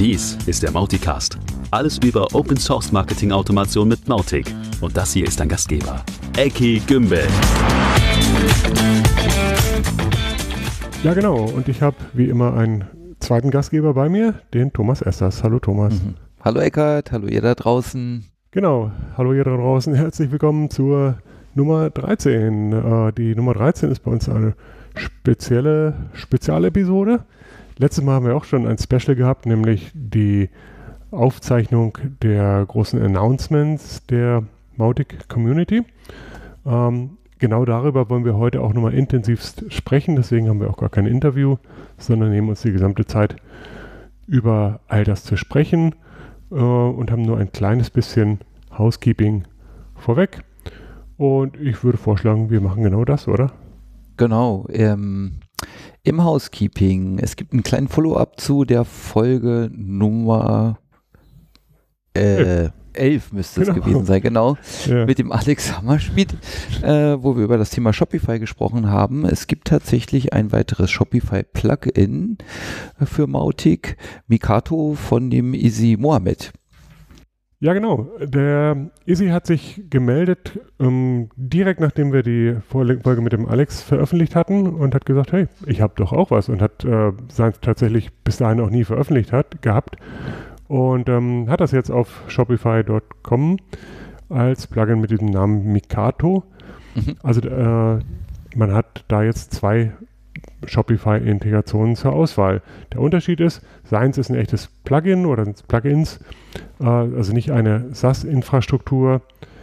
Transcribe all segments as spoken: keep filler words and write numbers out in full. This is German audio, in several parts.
Dies ist der Mauticast. Alles über Open Source Marketing Automation mit Mautic. Und das hier ist dein Gastgeber, Eki Gümbel. Ja genau, und ich habe wie immer einen zweiten Gastgeber bei mir, den Thomas Essers. Hallo Thomas. Mhm. Hallo Eckart, hallo ihr da draußen. Genau, hallo ihr da draußen. Herzlich willkommen zur Nummer dreizehn. Äh, die Nummer dreizehn ist bei uns eine spezielle Spezialepisode. Letztes Mal haben wir auch schon ein Special gehabt, nämlich die Aufzeichnung der großen Announcements der Mautic Community. Ähm, genau darüber wollen wir heute auch nochmal intensivst sprechen, deswegen haben wir auch gar kein Interview, sondern nehmen uns die gesamte Zeit über all das zu sprechen äh, und haben nur ein kleines bisschen Housekeeping vorweg. Und ich würde vorschlagen, wir machen genau das, oder? Genau, ähm, im Housekeeping. Es gibt einen kleinen Follow-up zu der Folge Nummer äh, elf müsste es genau. gewesen sein, genau, ja. mit dem Alex Hammerschmidt, äh, wo wir über das Thema Shopify gesprochen haben. Es gibt tatsächlich ein weiteres Shopify-Plugin für Mautic, Mikato von dem Izzy Mohammed. Ja, genau. Der Izzy hat sich gemeldet, ähm, direkt nachdem wir die Folge mit dem Alex veröffentlicht hatten und hat gesagt, hey, ich habe doch auch was und hat äh, sein tatsächlich bis dahin auch nie veröffentlicht hat, gehabt und ähm, hat das jetzt auf Shopify Punkt com als Plugin mit diesem Namen Mikato. Mhm. Also äh, man hat da jetzt zwei Shopify-Integrationen zur Auswahl. Der Unterschied ist, seins ist ein echtes Plugin oder Plugins, äh, also nicht eine SaaS-Infrastruktur,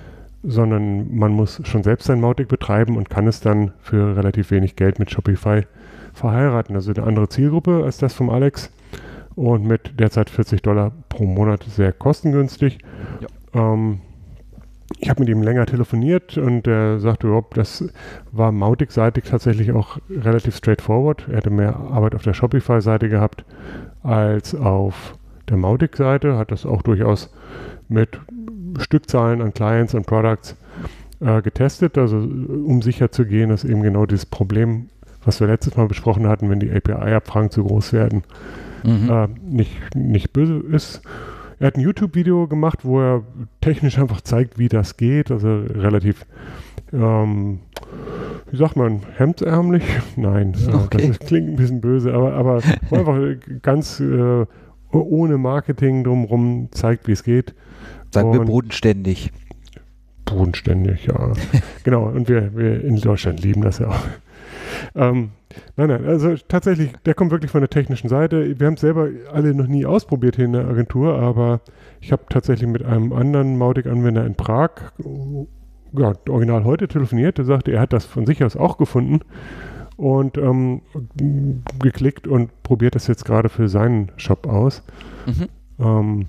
sondern man muss schon selbst sein Mautic betreiben und kann es dann für relativ wenig Geld mit Shopify verheiraten. Also eine andere Zielgruppe als das vom Alex und mit derzeit vierzig Dollar pro Monat sehr kostengünstig. Ja. Ähm, Ich habe mit ihm länger telefoniert und er sagte, oh, das war Mautic-seitig tatsächlich auch relativ straightforward. Er hatte mehr Arbeit auf der Shopify-Seite gehabt als auf der Mautic-Seite, hat das auch durchaus mit Stückzahlen an Clients und Products äh, getestet, also um sicher zu gehen, dass eben genau dieses Problem, was wir letztes Mal besprochen hatten, wenn die A P I-Abfragen zu groß werden, mhm. äh, nicht, nicht böse ist. Er hat ein YouTube-Video gemacht, wo er technisch einfach zeigt, wie das geht. Also relativ, ähm, wie sagt man, hemdsärmlich? Nein, okay. äh, das ist, klingt ein bisschen böse, aber, aber einfach ganz äh, ohne Marketing drumherum zeigt, wie es geht. Sagen und wir bodenständig. Bodenständig, ja. Genau, und wir, wir in Deutschland lieben das ja auch. Ähm, nein, nein, also tatsächlich, der kommt wirklich von der technischen Seite. Wir haben es selber alle noch nie ausprobiert hier in der Agentur, aber ich habe tatsächlich mit einem anderen Mautic-Anwender in Prag, ja, original heute telefoniert, der sagte, er hat das von sich aus auch gefunden und ähm, geklickt und probiert das jetzt gerade für seinen Shop aus. Mhm. Ähm,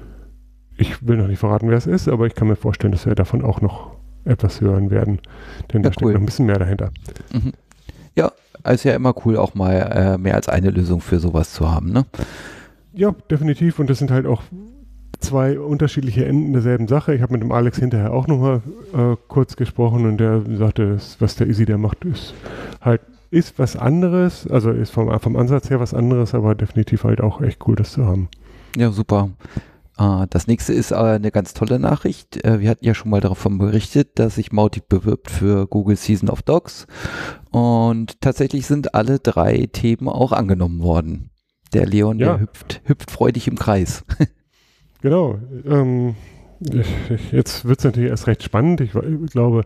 ich will noch nicht verraten, wer es ist, aber ich kann mir vorstellen, dass wir davon auch noch etwas hören werden, denn ja, da steckt cool. noch ein bisschen mehr dahinter. Mhm. Ja, ist ja immer cool, auch mal äh, mehr als eine Lösung für sowas zu haben, ne? Ja, definitiv. Und das sind halt auch zwei unterschiedliche Enden derselben Sache. Ich habe mit dem Alex hinterher auch nochmal äh, kurz gesprochen und der sagte, das, was der Izzy da macht, ist halt ist was anderes. Also ist vom, vom Ansatz her was anderes, aber definitiv halt auch echt cool, das zu haben. Ja, super. Das nächste ist eine ganz tolle Nachricht. Wir hatten ja schon mal davon berichtet, dass sich Mautic bewirbt für Google Season of Docs und tatsächlich sind alle drei Themen auch angenommen worden. Der Leon, ja. der hüpft, hüpft freudig im Kreis. Genau. Ähm, ich, jetzt wird es natürlich erst recht spannend. Ich, ich glaube,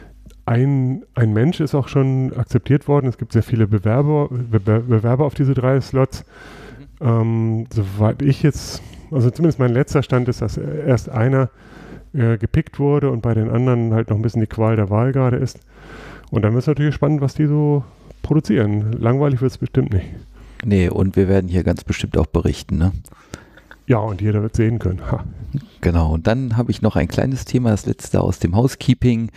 ein, ein Mensch ist auch schon akzeptiert worden. Es gibt sehr viele Bewerber, Bewer- Bewerber auf diese drei Slots. Mhm. Ähm, soweit ich jetzt Also zumindest mein letzter Stand ist, dass erst einer äh, gepickt wurde und bei den anderen halt noch ein bisschen die Qual der Wahl gerade ist. Und dann wird es natürlich spannend, was die so produzieren. Langweilig wird es bestimmt nicht. Nee, und wir werden hier ganz bestimmt auch berichten, ne? Ja, und jeder wird sehen können. Ha. Genau, und dann habe ich noch ein kleines Thema, das letzte aus dem Housekeeping.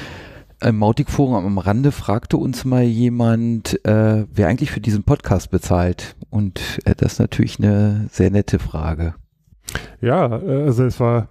Im Mautic-Forum am Rande fragte uns mal jemand, äh, wer eigentlich für diesen Podcast bezahlt. Und äh, das ist natürlich eine sehr nette Frage. Ja, also es war,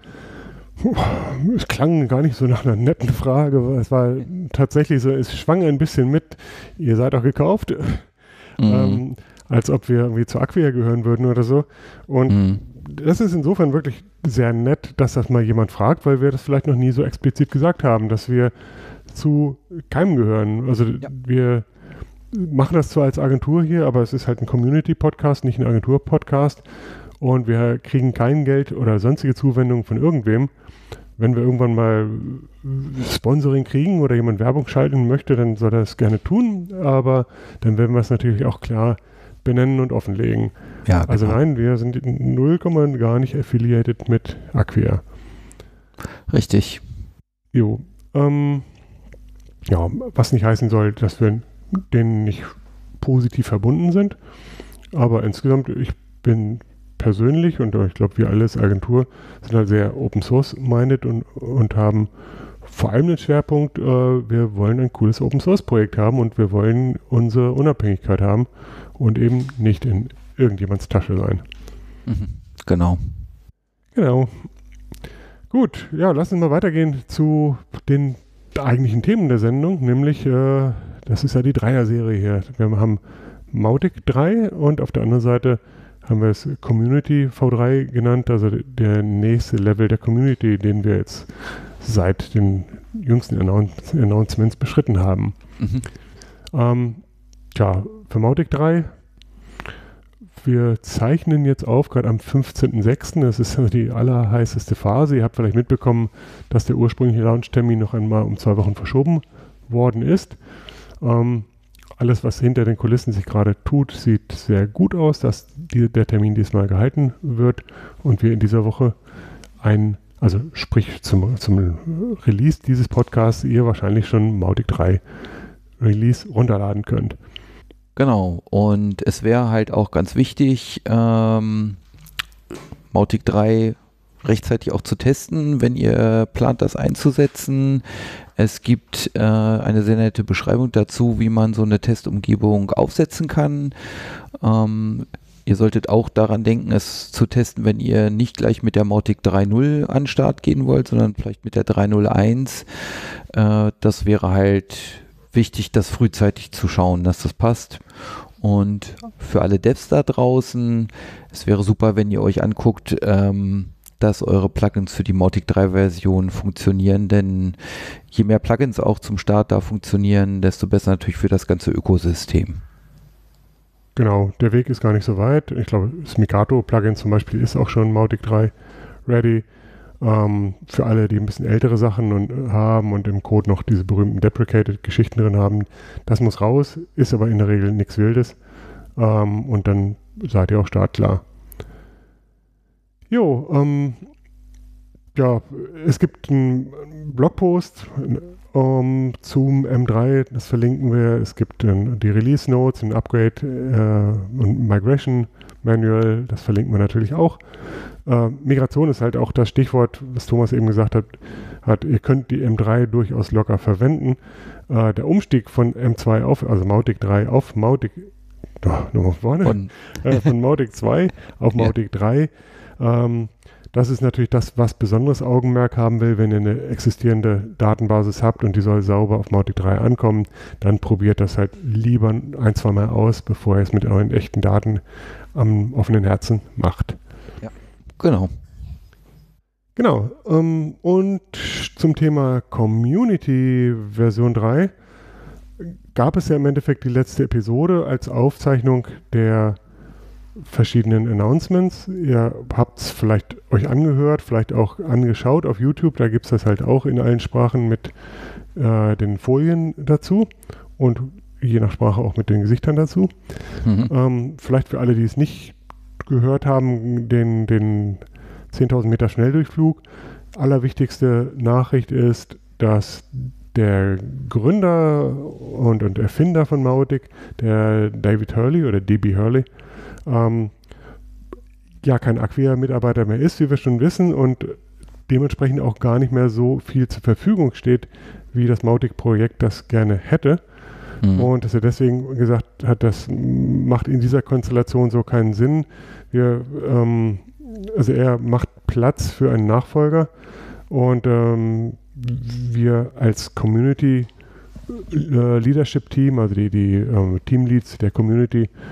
es klang gar nicht so nach einer netten Frage. Es war tatsächlich so, es schwang ein bisschen mit, ihr seid auch gekauft. Mhm. Ähm, als ob wir irgendwie zu Acquia gehören würden oder so. Und mhm. das ist insofern wirklich sehr nett, dass das mal jemand fragt, weil wir das vielleicht noch nie so explizit gesagt haben, dass wir zu keinem gehören. Also ja. wir machen das zwar als Agentur hier, aber es ist halt ein Community-Podcast, nicht ein Agentur-Podcast. Und wir kriegen kein Geld oder sonstige Zuwendungen von irgendwem. Wenn wir irgendwann mal Sponsoring kriegen oder jemand Werbung schalten möchte, dann soll er das gerne tun. Aber dann werden wir es natürlich auch klar benennen und offenlegen. Ja, genau. Also nein, wir sind null Komma gar nicht affiliated mit Acquia. Richtig. Jo. Ähm, ja, was nicht heißen soll, dass wir denen nicht positiv verbunden sind. Aber insgesamt, ich bin persönlich und ich glaube, wir alle als Agentur sind halt sehr Open-Source-minded und, und haben vor allem den Schwerpunkt, äh, wir wollen ein cooles Open-Source-Projekt haben und wir wollen unsere Unabhängigkeit haben und eben nicht in irgendjemands Tasche sein. Mhm. Genau. Genau. Gut, ja, lass uns mal weitergehen zu den eigentlichen Themen der Sendung, nämlich, äh, das ist ja die Dreier-Serie hier. Wir haben Mautic drei und auf der anderen Seite haben wir es Community V drei genannt, also der nächste Level der Community, den wir jetzt seit den jüngsten Announce- Announcements beschritten haben. Mhm. Ähm, tja, für Mautic drei, wir zeichnen jetzt auf, gerade am fünfzehnten sechsten Das ist die allerheißeste Phase. Ihr habt vielleicht mitbekommen, dass der ursprüngliche Launch-Termin noch einmal um zwei Wochen verschoben worden ist. Ähm, Alles, was hinter den Kulissen sich gerade tut, sieht sehr gut aus, dass die, der Termin diesmal gehalten wird und wir in dieser Woche ein, also sprich zum, zum Release dieses Podcasts, ihr wahrscheinlich schon Mautic drei Release runterladen könnt. Genau, und es wäre halt auch ganz wichtig, ähm, Mautic drei rechtzeitig auch zu testen, wenn ihr plant, das einzusetzen. Es gibt äh, eine sehr nette Beschreibung dazu, wie man so eine Testumgebung aufsetzen kann. Ähm, ihr solltet auch daran denken, es zu testen, wenn ihr nicht gleich mit der Mautic drei Punkt null an den Start gehen wollt, sondern vielleicht mit der drei Punkt null eins. Äh, das wäre halt wichtig, das frühzeitig zu schauen, dass das passt. Und für alle Devs da draußen, es wäre super, wenn ihr euch anguckt, ähm, dass eure Plugins für die Mautic drei Version funktionieren, denn je mehr Plugins auch zum Start da funktionieren, desto besser natürlich für das ganze Ökosystem. Genau, der Weg ist gar nicht so weit. Ich glaube, das Migato-Plugin zum Beispiel ist auch schon Mautic drei ready. Ähm, für alle, die ein bisschen ältere Sachen und, haben und im Code noch diese berühmten Deprecated-Geschichten drin haben, das muss raus, ist aber in der Regel nichts Wildes. Ähm, und dann seid ihr auch startklar. Jo, ähm, ja, es gibt einen Blogpost ähm, zum M drei, das verlinken wir. Es gibt äh, die Release Notes, ein Upgrade äh, und Migration Manual, das verlinken wir natürlich auch. Äh, Migration ist halt auch das Stichwort, was Thomas eben gesagt hat, hat ihr könnt die M drei durchaus locker verwenden. Äh, der Umstieg von M zwei auf, also Mautic drei auf Mautic, oh, nochmal vorne, von, äh, von Mautic zwei auf Mautic ja. drei, Ähm, das ist natürlich das, was besonderes Augenmerk haben will, wenn ihr eine existierende Datenbasis habt und die soll sauber auf Mautic drei ankommen, dann probiert das halt lieber ein, zwei Mal aus, bevor ihr es mit euren echten Daten am offenen Herzen macht. Ja, genau. Genau. Ähm, und zum Thema Community Version drei gab es ja im Endeffekt die letzte Episode als Aufzeichnung der verschiedenen Announcements. Ihr habt es vielleicht euch angehört, vielleicht auch angeschaut auf YouTube. Da gibt es das halt auch in allen Sprachen mit äh, den Folien dazu und je nach Sprache auch mit den Gesichtern dazu. Mhm. Ähm, vielleicht für alle, die es nicht gehört haben, den, den zehntausend Meter Schnelldurchflug. Allerwichtigste Nachricht ist, dass der Gründer und, und Erfinder von Mautic, der David Hurley oder D B Hurley, Ähm, ja kein Acquia-Mitarbeiter mehr ist, wie wir schon wissen, und dementsprechend auch gar nicht mehr so viel zur Verfügung steht, wie das Mautic-Projekt das gerne hätte. Mhm. Und dass er deswegen gesagt hat, das macht in dieser Konstellation so keinen Sinn. Wir, ähm, also er macht Platz für einen Nachfolger und ähm, wir als Community äh, Leadership Team, also die, die äh, Teamleads der Community,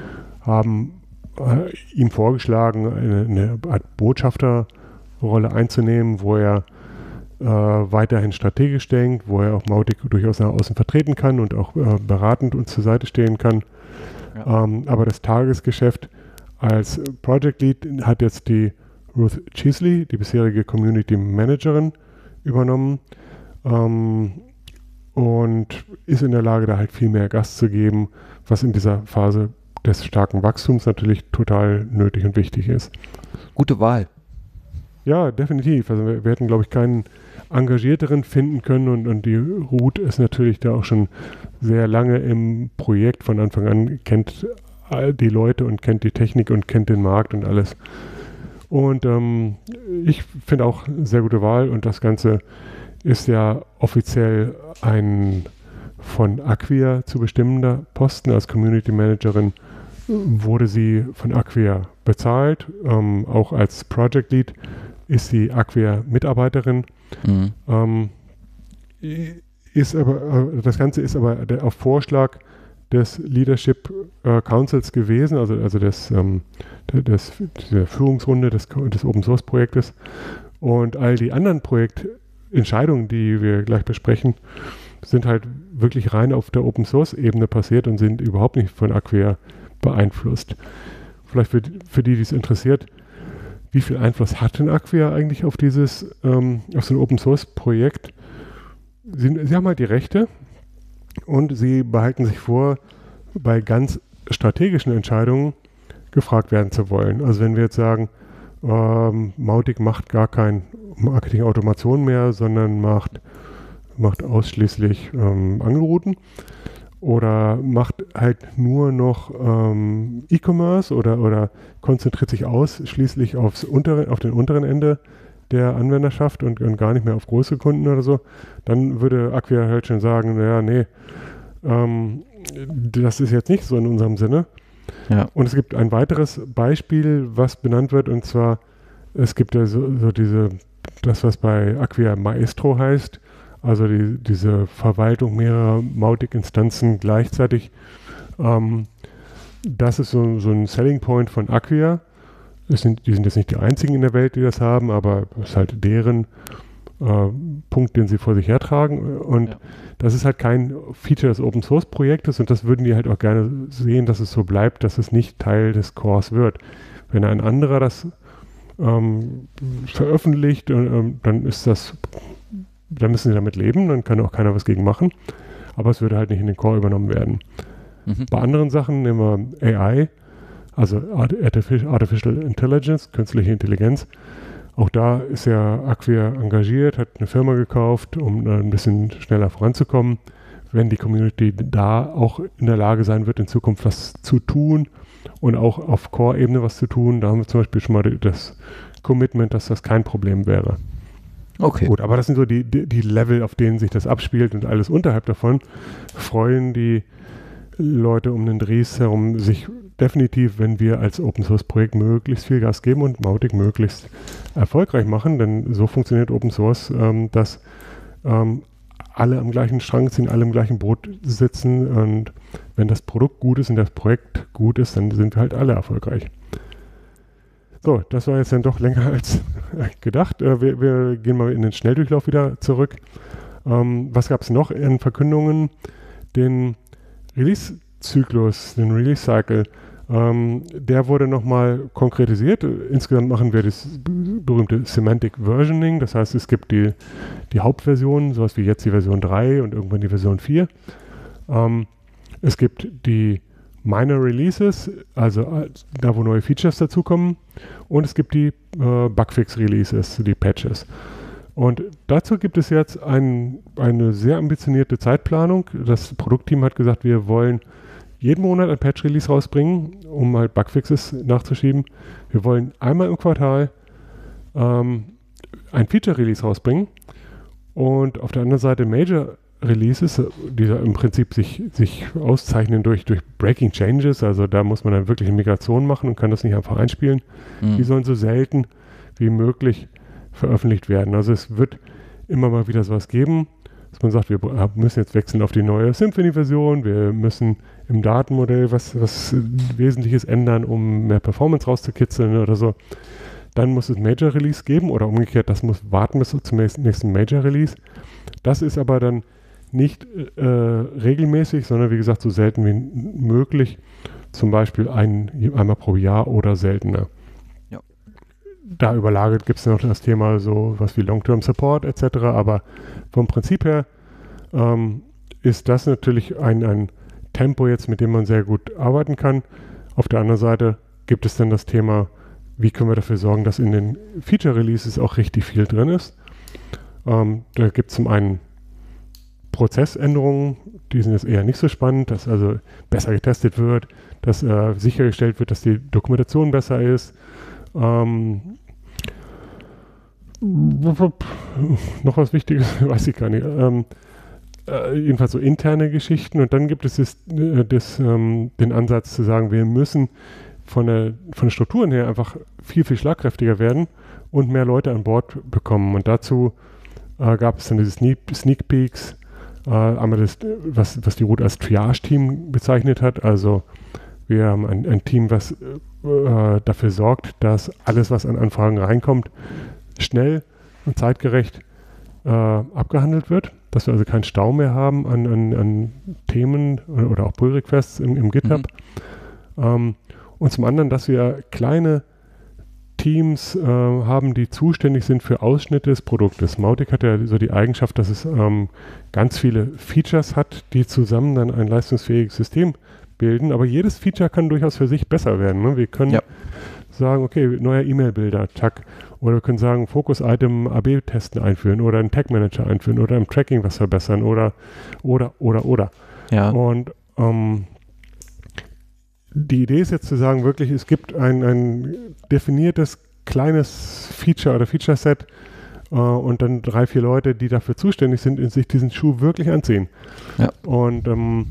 haben äh, ihm vorgeschlagen, eine, eine Art Botschafterrolle einzunehmen, wo er äh, weiterhin strategisch denkt, wo er auch Mautic durchaus nach außen vertreten kann und auch äh, beratend uns zur Seite stehen kann. Ja. Ähm, aber das Tagesgeschäft als Project Lead hat jetzt die Ruth Cheesley, die bisherige Community Managerin, übernommen ähm, und ist in der Lage, da halt viel mehr Gas zu geben, was in dieser Phase des starken Wachstums natürlich total nötig und wichtig ist. Gute Wahl. Ja, definitiv. Also wir, wir hätten, glaube ich, keinen engagierteren finden können und, und die Ruth ist natürlich da auch schon sehr lange im Projekt von Anfang an, kennt die Leute und kennt die Technik und kennt den Markt und alles. Und ähm, ich finde auch eine sehr gute Wahl und das Ganze ist ja offiziell ein von Acquia zu bestimmender Posten. Als Community Managerin wurde sie von Acquia bezahlt. Ähm, auch als Project Lead ist sie Acquia-Mitarbeiterin. Mhm. Ähm, ist aber, das Ganze ist aber der, auf Vorschlag des Leadership äh, Councils gewesen, also, also des, ähm, des, der Führungsrunde des, des Open Source Projektes. Und all die anderen Projektentscheidungen, die wir gleich besprechen, sind halt wirklich rein auf der Open Source Ebene passiert und sind überhaupt nicht von Acquia beeinflusst. Vielleicht für, für die, die es interessiert, wie viel Einfluss hat denn Acquia eigentlich auf dieses, ähm, auf so ein Open Source Projekt? Sie, sie haben halt die Rechte und sie behalten sich vor, bei ganz strategischen Entscheidungen gefragt werden zu wollen. Also wenn wir jetzt sagen, ähm, Mautic macht gar kein Marketing-Automation mehr, sondern macht, macht ausschließlich ähm, Angelrouten oder macht halt nur noch ähm, E-Commerce oder, oder konzentriert sich ausschließlich aufs untere, auf den unteren Ende der Anwenderschaft und, und gar nicht mehr auf große Kunden oder so, dann würde Acquia halt schon sagen, naja, nee, ähm, das ist jetzt nicht so in unserem Sinne. Ja. Und es gibt ein weiteres Beispiel, was benannt wird, und zwar, es gibt ja so, so diese, das, was bei Acquia Maestro heißt, also die, diese Verwaltung mehrerer Mautic-Instanzen gleichzeitig. Ähm, das ist so, so ein Selling Point von Acquia. Es sind, die sind jetzt nicht die einzigen in der Welt, die das haben, aber es ist halt deren äh, Punkt, den sie vor sich hertragen. Und ja. das ist halt kein Feature des Open Source Projektes und das würden die halt auch gerne sehen, dass es so bleibt, dass es nicht Teil des Cores wird. Wenn ein anderer das ähm, veröffentlicht, äh, dann ist das, dann müssen sie damit leben, dann kann auch keiner was gegen machen. Aber es würde halt nicht in den Core übernommen werden. Mhm. Bei anderen Sachen nehmen wir A I, also Artificial Intelligence, künstliche Intelligenz. Auch da ist ja Acquia engagiert, hat eine Firma gekauft, um ein bisschen schneller voranzukommen. Wenn die Community da auch in der Lage sein wird, in Zukunft was zu tun und auch auf Core-Ebene was zu tun, da haben wir zum Beispiel schon mal das Commitment, dass das kein Problem wäre. Okay. Gut, aber das sind so die, die, die Level, auf denen sich das abspielt und alles unterhalb davon freuen die Leute um den Dries herum sich definitiv, wenn wir als Open Source Projekt möglichst viel Gas geben und Mautic möglichst erfolgreich machen, denn so funktioniert Open Source, ähm, dass ähm, alle am gleichen Strang ziehen, alle im gleichen Boot sitzen und wenn das Produkt gut ist und das Projekt gut ist, dann sind wir halt alle erfolgreich. So, das war jetzt dann doch länger als gedacht. Äh, wir, wir gehen mal in den Schnelldurchlauf wieder zurück. Ähm, was gab es noch in Verkündungen? Den Release-Zyklus, den Release-Cycle, ähm, der wurde nochmal konkretisiert. Insgesamt machen wir das berühmte Semantic Versioning, das heißt, es gibt die, die Hauptversion, sowas wie jetzt die Version drei und irgendwann die Version vier. Ähm, es gibt die Minor Releases, also da, wo neue Features dazukommen, und es gibt die äh, Bugfix-Releases, die Patches. Und dazu gibt es jetzt ein, eine sehr ambitionierte Zeitplanung. Das Produktteam hat gesagt, wir wollen jeden Monat ein Patch-Release rausbringen, um halt Bugfixes nachzuschieben. Wir wollen einmal im Quartal ähm, ein Feature-Release rausbringen und auf der anderen Seite Major-Releases, die im Prinzip sich, sich auszeichnen durch, durch Breaking Changes. Also da muss man dann wirklich eine Migration machen und kann das nicht einfach einspielen. Mhm. Die sollen so selten wie möglich veröffentlicht werden. Also es wird immer mal wieder sowas geben, dass man sagt, wir müssen jetzt wechseln auf die neue Symfony-Version, wir müssen im Datenmodell was, was Wesentliches ändern, um mehr Performance rauszukitzeln oder so. Dann muss es Major Release geben oder umgekehrt, das muss warten bis zum nächsten Major Release. Das ist aber dann nicht äh, regelmäßig, sondern wie gesagt so selten wie möglich. Zum Beispiel ein, einmal pro Jahr oder seltener. Ja. Da überlagert gibt es noch das Thema so was wie Long-Term Support et cetera. Aber vom Prinzip her ähm, ist das natürlich ein, ein Tempo jetzt, mit dem man sehr gut arbeiten kann. Auf der anderen Seite gibt es dann das Thema, wie können wir dafür sorgen, dass in den Feature-Releases auch richtig viel drin ist. Ähm, da gibt es zum einen Prozessänderungen, die sind jetzt eher nicht so spannend, dass also besser getestet wird, dass äh, sichergestellt wird, dass die Dokumentation besser ist. Ähm, noch was Wichtiges, weiß ich gar nicht. Ähm, äh, jedenfalls so interne Geschichten. Und dann gibt es das, äh, das, ähm, den Ansatz zu sagen, wir müssen von der, von den Strukturen her einfach viel, viel schlagkräftiger werden und mehr Leute an Bord bekommen. Und dazu äh, gab es dann diese Sneak, Sneak Peeks, äh, einmal das, was, was die Root als Triage-Team bezeichnet hat. Also wir haben ein, ein Team, was äh, dafür sorgt, dass alles, was an Anfragen reinkommt, schnell und zeitgerecht äh, abgehandelt wird. Dass wir also keinen Stau mehr haben an, an, an Themen oder, oder auch Pull-Requests im, im GitHub. Mhm. Ähm, und zum anderen, dass wir kleine Teams äh, haben, die zuständig sind für Ausschnitte des Produktes. Mautic hat ja so die Eigenschaft, dass es ähm, ganz viele Features hat, die zusammen dann ein leistungsfähiges System bilden. Aber jedes Feature kann durchaus für sich besser werden. Ne? Wir können ja. sagen, okay, neuer E-Mail-Bilder, tack. Oder wir können sagen, Focus-Item A B Testen einführen oder einen Tag-Manager einführen oder im Tracking was verbessern oder, oder, oder, oder. Ja. Und ähm, die Idee ist jetzt zu sagen, wirklich, es gibt ein, ein definiertes kleines Feature oder Feature-Set äh, und dann drei, vier Leute, die dafür zuständig sind und sich diesen Schuh wirklich anziehen. Ja. Und ähm,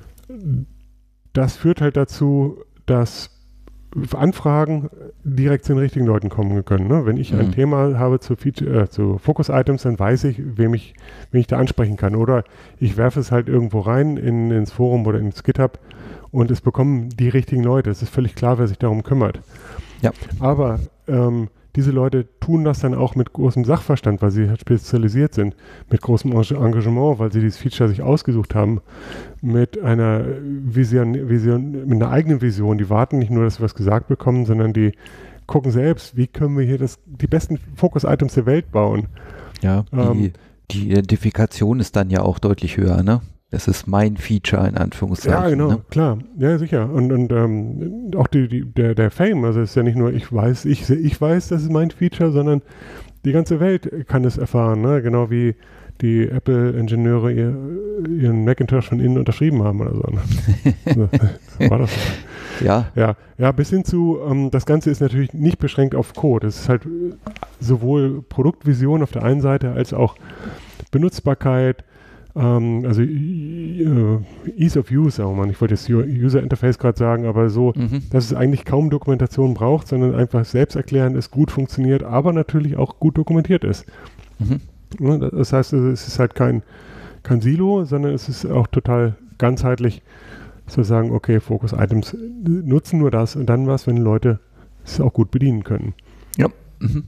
das führt halt dazu, dass Anfragen direkt zu den richtigen Leuten kommen können. Ne? Wenn ich mhm. ein Thema habe zu, Feature, äh, zu Focus-Items, dann weiß ich, wem ich, wen ich da ansprechen kann. Oder ich werfe es halt irgendwo rein in, ins Forum oder ins GitHub und es bekommen die richtigen Leute. Es ist völlig klar, wer sich darum kümmert. Ja. Aber ähm, diese Leute tun das dann auch mit großem Sachverstand, weil sie halt spezialisiert sind, mit großem Engagement, weil sie dieses Feature sich ausgesucht haben, mit einer Vision, Vision, mit einer eigenen Vision. Die warten nicht nur, dass wir was gesagt bekommen, sondern die gucken selbst, wie können wir hier das, die besten Focus-Items der Welt bauen. Ja, ähm, die, die Identifikation ist dann ja auch deutlich höher, ne? Das ist mein Feature in Anführungszeichen. Ja, genau, ne? klar. Ja, sicher. Und, und ähm, auch die, die, der, der Fame, also es ist ja nicht nur, ich weiß, ich, ich weiß, das ist mein Feature, sondern die ganze Welt kann es erfahren, ne? Genau wie die Apple-Ingenieure ihr, ihren Macintosh von innen unterschrieben haben oder so. Ne? So war das. Ja. Ja, ja, bis hin zu, ähm, das Ganze ist natürlich nicht beschränkt auf Code. Es ist halt sowohl Produktvision auf der einen Seite als auch Benutzbarkeit, ähm, also äh, Ease of Use, oh Mann, ich wollte das User Interface gerade sagen, aber so, mhm. dass es eigentlich kaum Dokumentation braucht, sondern einfach selbsterklärend ist, gut funktioniert, aber natürlich auch gut dokumentiert ist. Mhm. Ne, das heißt, es ist halt kein, kein Silo, sondern es ist auch total ganzheitlich zu sagen, okay, Focus Items nutzen nur das und dann was, wenn Leute es auch gut bedienen können. Ja. Mhm.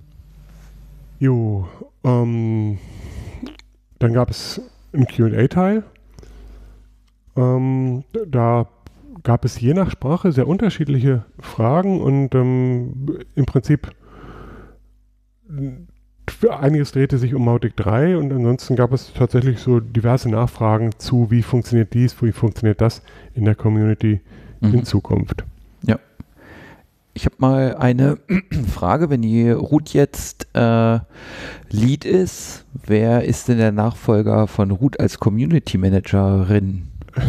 Jo, ähm, dann gab es einen Q und A-Teil. Ähm, da gab es je nach Sprache sehr unterschiedliche Fragen und ähm, im Prinzip einiges drehte sich um Mautic drei und ansonsten gab es tatsächlich so diverse Nachfragen zu, wie funktioniert dies, wie funktioniert das in der Community mhm. in Zukunft. Ja. Ich habe mal eine Frage, wenn die Ruth jetzt äh, Lead ist, wer ist denn der Nachfolger von Ruth als Community Managerin?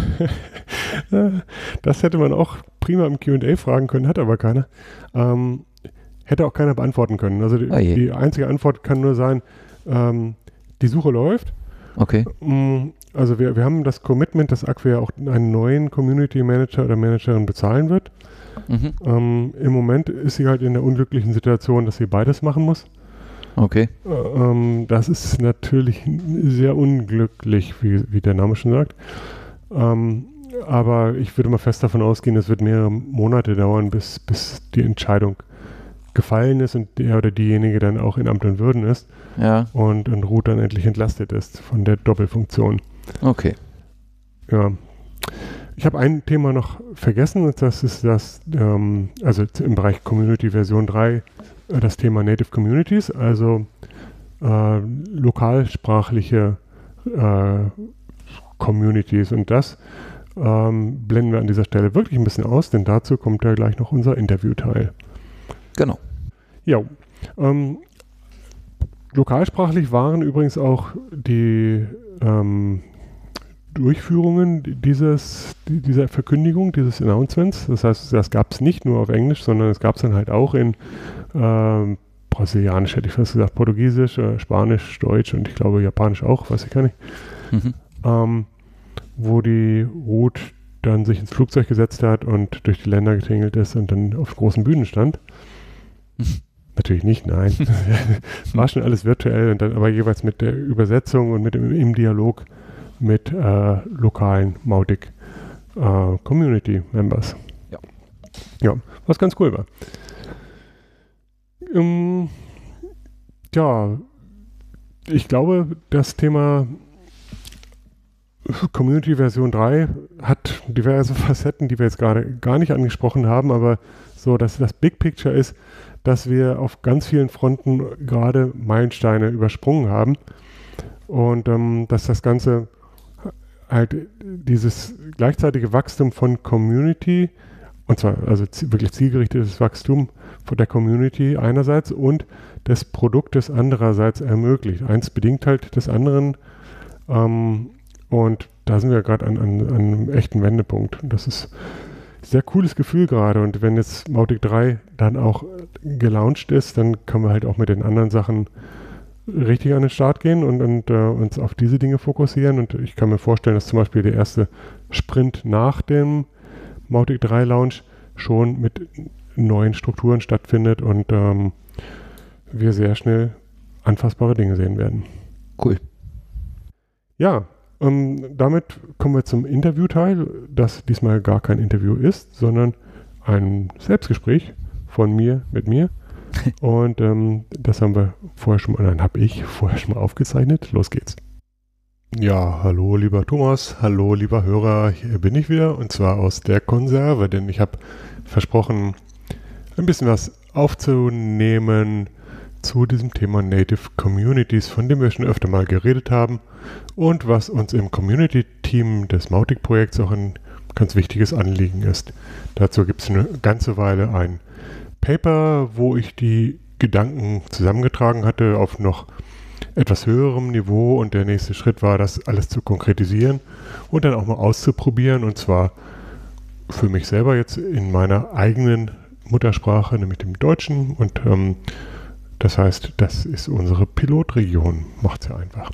Das hätte man auch prima im Q und A fragen können, hat aber keiner. Ähm, hätte auch keiner beantworten können. Also die, oh die einzige Antwort kann nur sein, ähm, die Suche läuft. Okay. Also wir, wir haben das Commitment, dass Acquia auch einen neuen Community Manager oder Managerin bezahlen wird. Mhm. Ähm, im Moment ist sie halt in der unglücklichen Situation, dass sie beides machen muss. Okay. Ähm, das ist natürlich sehr unglücklich, wie, wie der Name schon sagt. Ähm, aber ich würde mal fest davon ausgehen, es wird mehrere Monate dauern, bis, bis die Entscheidung gefallen ist und der oder diejenige dann auch in Amt und Würden ist. Ja. Und, und Ruth dann endlich entlastet ist von der Doppelfunktion. Okay. Ja. Ich habe ein Thema noch vergessen, und das ist das, ähm, also im Bereich Community Version drei, äh, das Thema Native Communities, also äh, lokalsprachliche äh, Communities. Und das ähm, blenden wir an dieser Stelle wirklich ein bisschen aus, denn dazu kommt ja gleich noch unser Interviewteil. Genau. Ja. Ähm, lokalsprachlich waren übrigens auch die ähm, Durchführungen dieses, dieser Verkündigung, dieses Announcements. Das heißt, das gab es nicht nur auf Englisch, sondern es gab es dann halt auch in ähm, Brasilianisch, hätte ich fast gesagt, Portugiesisch, äh, Spanisch, Deutsch und ich glaube Japanisch auch, weiß ich gar nicht. Mhm. Ähm, wo die Ruth dann sich ins Flugzeug gesetzt hat und durch die Länder getingelt ist und dann auf großen Bühnen stand. Mhm. Natürlich nicht, nein. War schon alles virtuell und dann aber jeweils mit der Übersetzung und mit dem, im Dialog mit äh, lokalen Mautic äh, Community Members. Ja. Ja, was ganz cool war. Ähm, ja, ich glaube, das Thema Community Version drei hat diverse Facetten, die wir jetzt gerade gar nicht angesprochen haben, aber so, dass das Big Picture ist, dass wir auf ganz vielen Fronten gerade Meilensteine übersprungen haben und ähm, dass das Ganze halt dieses gleichzeitige Wachstum von Community, und zwar also z- wirklich zielgerichtetes Wachstum von der Community einerseits und des Produktes andererseits ermöglicht. Eins bedingt halt des anderen ähm, und da sind wir gerade an, an, an einem echten Wendepunkt. Und das ist ein sehr cooles Gefühl gerade und wenn jetzt Mautic drei dann auch gelauncht ist, dann können wir halt auch mit den anderen Sachen richtig an den Start gehen und, und uh, uns auf diese Dinge fokussieren. Und ich kann mir vorstellen, dass zum Beispiel der erste Sprint nach dem Mautic drei Launch schon mit neuen Strukturen stattfindet und ähm, wir sehr schnell anfassbare Dinge sehen werden. Cool. Ja, ähm, damit kommen wir zum Interviewteil, das diesmal gar kein Interview ist, sondern ein Selbstgespräch von mir mit mir. Und ähm, das haben wir vorher schon mal, nein, habe ich vorher schon mal aufgezeichnet. Los geht's. Ja, hallo lieber Thomas, hallo lieber Hörer, hier bin ich wieder und zwar aus der Konserve, denn ich habe versprochen, ein bisschen was aufzunehmen zu diesem Thema Native Communities, von dem wir schon öfter mal geredet haben und was uns im Community-Team des Mautic-Projekts auch ein ganz wichtiges Anliegen ist. Dazu gibt es eine ganze Weile ein Paper, wo ich die Gedanken zusammengetragen hatte auf noch etwas höherem Niveau und der nächste Schritt war, das alles zu konkretisieren und dann auch mal auszuprobieren und zwar für mich selber jetzt in meiner eigenen Muttersprache, nämlich dem Deutschen und ähm, das heißt, das ist unsere Pilotregion, macht's ja einfach.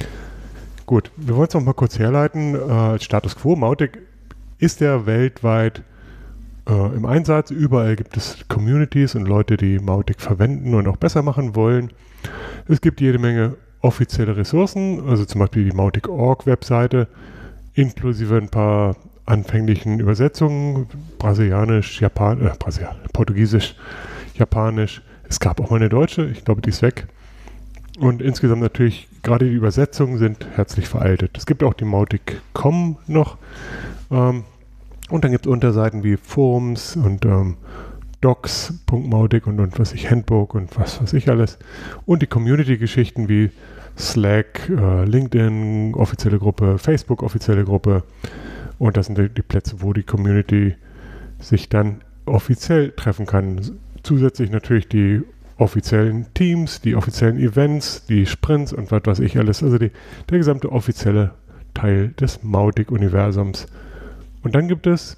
Gut, wir wollen es noch mal kurz herleiten, äh, als Status Quo, Mautic ist ja weltweit Äh, im Einsatz. Überall gibt es Communities und Leute, die Mautic verwenden und auch besser machen wollen. Es gibt jede Menge offizielle Ressourcen, also zum Beispiel die Mautic Punkt org Webseite, inklusive ein paar anfänglichen Übersetzungen, Brasilianisch, Japan, äh, Brasilianisch, Portugiesisch, Japanisch. Es gab auch mal eine deutsche, ich glaube, die ist weg. Und insgesamt natürlich, gerade die Übersetzungen sind herzlich veraltet. Es gibt auch die Mautic Punkt com noch, ähm, und dann gibt es Unterseiten wie Forums und ähm, docs Punkt mautic und, und was ich, Handbook und was weiß ich alles. Und die Community-Geschichten wie Slack, äh, LinkedIn, offizielle Gruppe, Facebook, offizielle Gruppe. Und das sind die, die Plätze, wo die Community sich dann offiziell treffen kann. Zusätzlich natürlich die offiziellen Teams, die offiziellen Events, die Sprints und was weiß ich alles. Also die, der gesamte offizielle Teil des Mautic-Universums. Und dann gibt es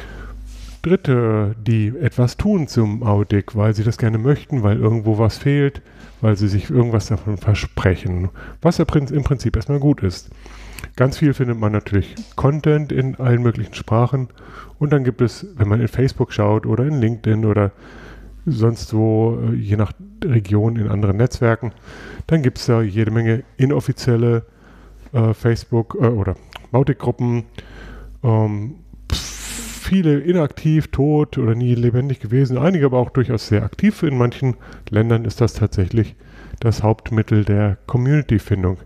Dritte, die etwas tun zum Mautic, weil sie das gerne möchten, weil irgendwo was fehlt, weil sie sich irgendwas davon versprechen, was ja im Prinzip erstmal gut ist. Ganz viel findet man natürlich Content in allen möglichen Sprachen und dann gibt es, wenn man in Facebook schaut oder in LinkedIn oder sonst wo, je nach Region in anderen Netzwerken, dann gibt es ja jede Menge inoffizielle äh, Facebook- äh, oder Mautic-Gruppen, Ähm, viele inaktiv, tot oder nie lebendig gewesen, einige aber auch durchaus sehr aktiv. In manchen Ländern ist das tatsächlich das Hauptmittel der Community-Findung.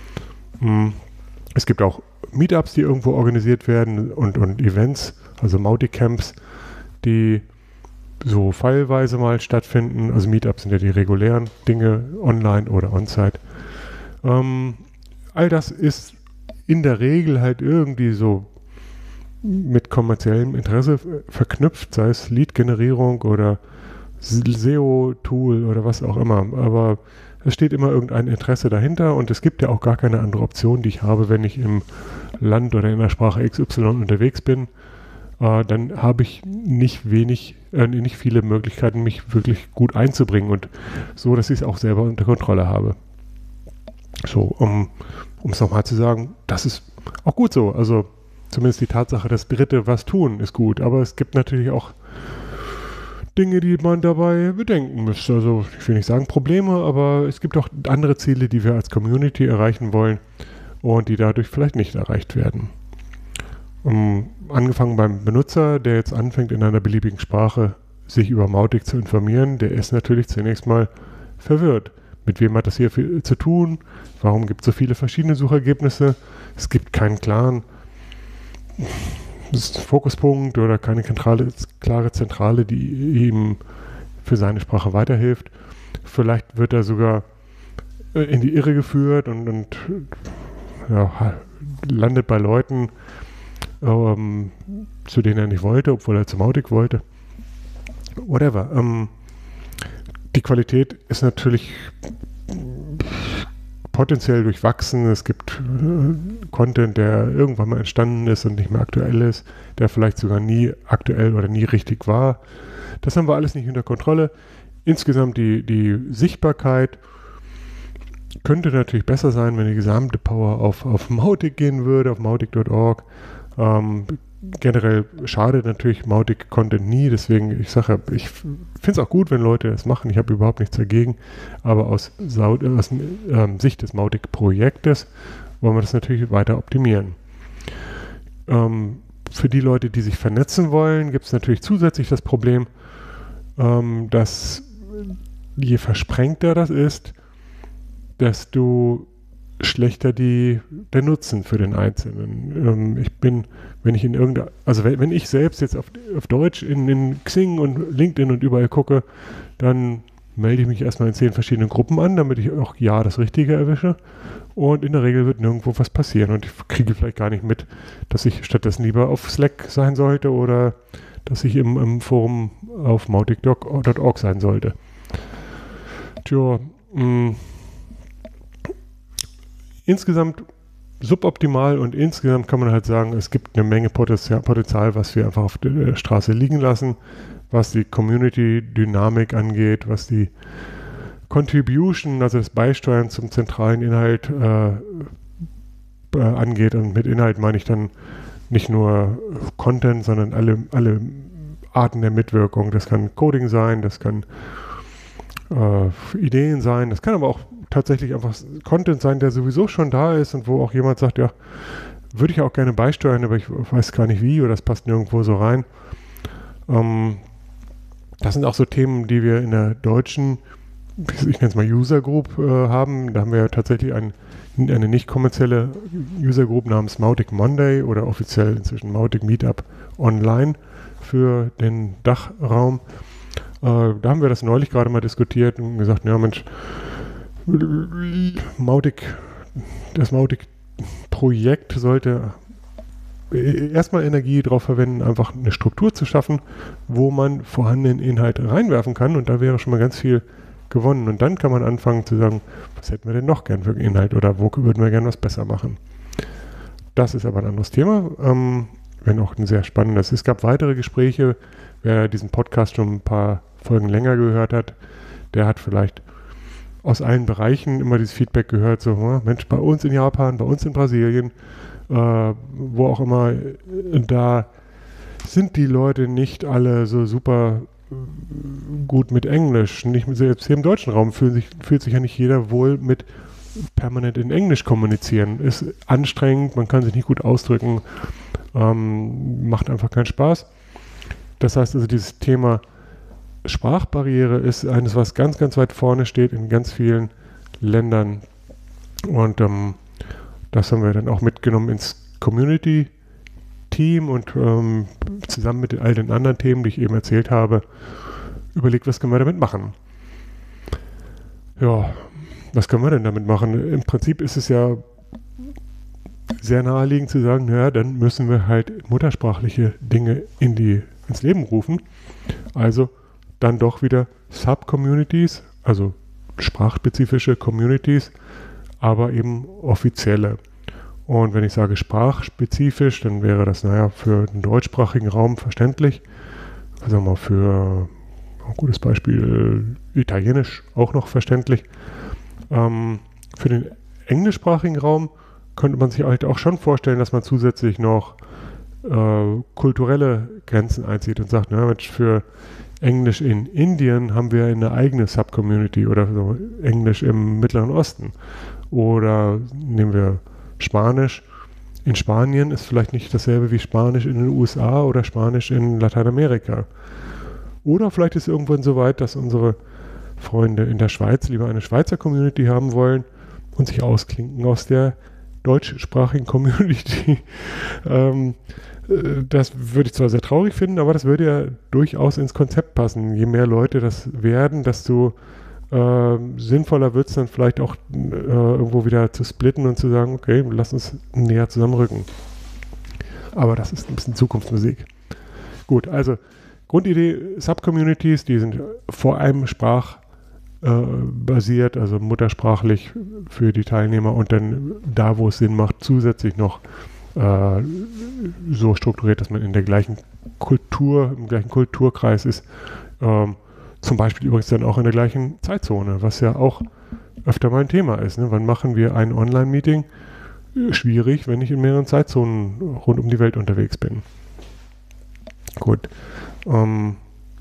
Es gibt auch Meetups, die irgendwo organisiert werden und, und Events, also Mautic-Camps, die so pfeilweise mal stattfinden. Also Meetups sind ja die regulären Dinge, online oder on-site. Ähm, all das ist in der Regel halt irgendwie so mit kommerziellem Interesse verknüpft, sei es Lead-Generierung oder S E O-Tool oder was auch immer. Aber es steht immer irgendein Interesse dahinter und es gibt ja auch gar keine andere Option, die ich habe, wenn ich im Land oder in der Sprache X Y unterwegs bin. Äh, dann habe ich nicht wenig, äh, nicht viele Möglichkeiten, mich wirklich gut einzubringen und so, dass ich es auch selber unter Kontrolle habe. So, um es nochmal zu sagen, das ist auch gut so. Also zumindest die Tatsache, dass Dritte was tun, ist gut. Aber es gibt natürlich auch Dinge, die man dabei bedenken müsste. Also ich will nicht sagen Probleme, aber es gibt auch andere Ziele, die wir als Community erreichen wollen und die dadurch vielleicht nicht erreicht werden. Um, angefangen beim Benutzer, der jetzt anfängt, in einer beliebigen Sprache sich über Mautic zu informieren, der ist natürlich zunächst mal verwirrt. Mit wem hat das hier viel zu tun? Warum gibt es so viele verschiedene Suchergebnisse? Es gibt keinen klaren Fokuspunkt oder keine zentrale, klare Zentrale, die ihm für seine Sprache weiterhilft. Vielleicht wird er sogar in die Irre geführt und, und ja, landet bei Leuten, ähm, zu denen er nicht wollte, obwohl er zu Mautic wollte. Whatever. Ähm, die Qualität ist natürlich potenziell durchwachsen. Es gibt äh, Content, der irgendwann mal entstanden ist und nicht mehr aktuell ist, der vielleicht sogar nie aktuell oder nie richtig war. Das haben wir alles nicht unter Kontrolle. Insgesamt die, die Sichtbarkeit könnte natürlich besser sein, wenn die gesamte Power auf, auf Mautic gehen würde, auf mautic punkt org. Ähm, generell schadet natürlich Mautic-Content nie, deswegen, ich sage, ich finde es auch gut, wenn Leute das machen, ich habe überhaupt nichts dagegen, aber aus, aus ähm, Sicht des Mautic-Projektes wollen wir das natürlich weiter optimieren. Ähm, für die Leute, die sich vernetzen wollen, gibt es natürlich zusätzlich das Problem, ähm, dass je versprengter das ist, desto schlechter die, der Nutzen für den Einzelnen. Ähm, ich bin, wenn ich in irgendeiner, also wenn, wenn ich selbst jetzt auf, auf Deutsch in, in Xing und LinkedIn und überall gucke, dann melde ich mich erstmal in zehn verschiedenen Gruppen an, damit ich auch ja das Richtige erwische. Und in der Regel wird nirgendwo was passieren und ich kriege vielleicht gar nicht mit, dass ich stattdessen lieber auf Slack sein sollte oder dass ich im, im Forum auf mautic punkt org sein sollte. Tja, mh, insgesamt suboptimal und insgesamt kann man halt sagen, es gibt eine Menge Potenzial, Potenzial, was wir einfach auf der Straße liegen lassen, was die Community-Dynamik angeht, was die Contribution, also das Beisteuern zum zentralen Inhalt äh, äh, angeht. Und mit Inhalt meine ich dann nicht nur Content, sondern alle, alle Arten der Mitwirkung. Das kann Coding sein, das kann äh, Ideen sein, das kann aber auch tatsächlich einfach Content sein, der sowieso schon da ist und wo auch jemand sagt, ja, würde ich auch gerne beisteuern, aber ich weiß gar nicht wie oder das passt nirgendwo so rein. Ähm, das sind auch so Themen, die wir in der deutschen, ich nenne es mal User Group äh, haben. Da haben wir ja tatsächlich ein, eine nicht kommerzielle User Group namens Mautic Monday oder offiziell inzwischen Mautic Meetup Online für den Dachraum. Äh, da haben wir das neulich gerade mal diskutiert und gesagt, ja Mensch, Mautic, das Mautic-Projekt sollte erstmal Energie darauf verwenden, einfach eine Struktur zu schaffen, wo man vorhandenen Inhalt reinwerfen kann und da wäre schon mal ganz viel gewonnen. Und dann kann man anfangen zu sagen, was hätten wir denn noch gern für Inhalt oder wo würden wir gern was besser machen. Das ist aber ein anderes Thema, ähm, wenn auch ein sehr spannendes. Es gab weitere Gespräche, wer diesen Podcast schon ein paar Folgen länger gehört hat, der hat vielleicht aus allen Bereichen immer dieses Feedback gehört, so, oh, Mensch, bei uns in Japan, bei uns in Brasilien, äh, wo auch immer, da sind die Leute nicht alle so super gut mit Englisch. Nicht mit, selbst hier im deutschen Raum fühlt sich, fühlt sich ja nicht jeder wohl mit permanent in Englisch kommunizieren. Ist anstrengend, man kann sich nicht gut ausdrücken Ähm, macht einfach keinen Spaß. Das heißt also, dieses Thema Sprachbarriere ist eines, was ganz, ganz weit vorne steht in ganz vielen Ländern. Und ähm, das haben wir dann auch mitgenommen ins Community-Team und ähm, zusammen mit all den anderen Themen, die ich eben erzählt habe, überlegt, was können wir damit machen. Ja, was können wir denn damit machen? Im Prinzip ist es ja sehr naheliegend zu sagen, naja, dann müssen wir halt muttersprachliche Dinge in die, ins Leben rufen. Also dann doch wieder Sub-Communities, also sprachspezifische Communities, aber eben offizielle. Und wenn ich sage sprachspezifisch, dann wäre das, naja, für den deutschsprachigen Raum verständlich. Also mal für ein gutes Beispiel Italienisch auch noch verständlich. Ähm, für den englischsprachigen Raum könnte man sich halt auch schon vorstellen, dass man zusätzlich noch äh, kulturelle Grenzen einzieht und sagt, na Mensch, für Englisch in Indien haben wir eine eigene Subcommunity oder so Englisch im Mittleren Osten. Oder nehmen wir Spanisch. In Spanien ist vielleicht nicht dasselbe wie Spanisch in den U S A oder Spanisch in Lateinamerika. Oder vielleicht ist es irgendwann so weit, dass unsere Freunde in der Schweiz lieber eine Schweizer Community haben wollen und sich ausklinken aus der deutschsprachigen Community. ähm, das würde ich zwar sehr traurig finden, aber das würde ja durchaus ins Konzept passen. Je mehr Leute das werden, desto äh, sinnvoller wird es dann vielleicht auch äh, irgendwo wieder zu splitten und zu sagen, okay, lass uns näher zusammenrücken. Aber das ist ein bisschen Zukunftsmusik. Gut, also Grundidee, Subcommunities, die sind vor allem sprachbasiert, äh, also muttersprachlich für die Teilnehmer und dann da, wo es Sinn macht, zusätzlich noch äh, so strukturiert, dass man in der gleichen Kultur, im gleichen Kulturkreis ist. Ähm, zum Beispiel übrigens dann auch in der gleichen Zeitzone, was ja auch öfter mal ein Thema ist. Ne? Wann machen wir ein Online-Meeting? Schwierig, wenn ich in mehreren Zeitzonen rund um die Welt unterwegs bin. Gut. Ähm,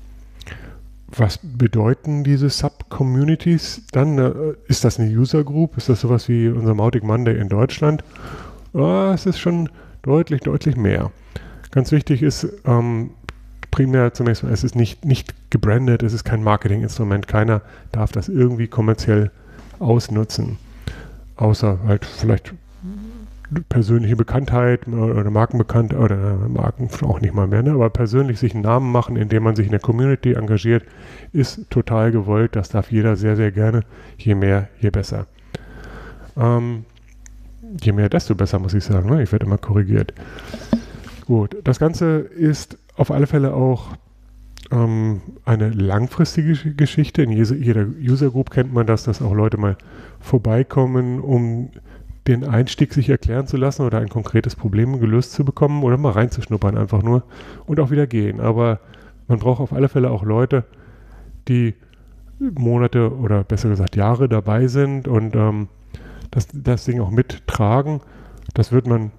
was bedeuten diese Sub-Communities dann? Äh, ist das eine User Group? Ist das sowas wie unser Mautic Monday in Deutschland? Äh, es ist schon deutlich, deutlich mehr. Ganz wichtig ist ähm, primär zunächst mal, es ist nicht, nicht gebrandet, es ist kein Marketinginstrument. Keiner darf das irgendwie kommerziell ausnutzen. Außer halt vielleicht persönliche Bekanntheit oder Markenbekanntheit oder Marken auch nicht mal mehr, ne? Aber persönlich sich einen Namen machen, indem man sich in der Community engagiert, ist total gewollt. Das darf jeder sehr, sehr gerne. Je mehr, je besser. Ähm, je mehr, desto besser, muss ich sagen. Ne? Ich werde immer korrigiert. Gut, das Ganze ist auf alle Fälle auch ähm, eine langfristige Geschichte. In jeder User Group kennt man das, dass auch Leute mal vorbeikommen, um den Einstieg sich erklären zu lassen oder ein konkretes Problem gelöst zu bekommen oder mal reinzuschnuppern einfach nur und auch wieder gehen. Aber man braucht auf alle Fälle auch Leute, die Monate oder besser gesagt Jahre dabei sind und ähm, das, das Ding auch mittragen. Das wird man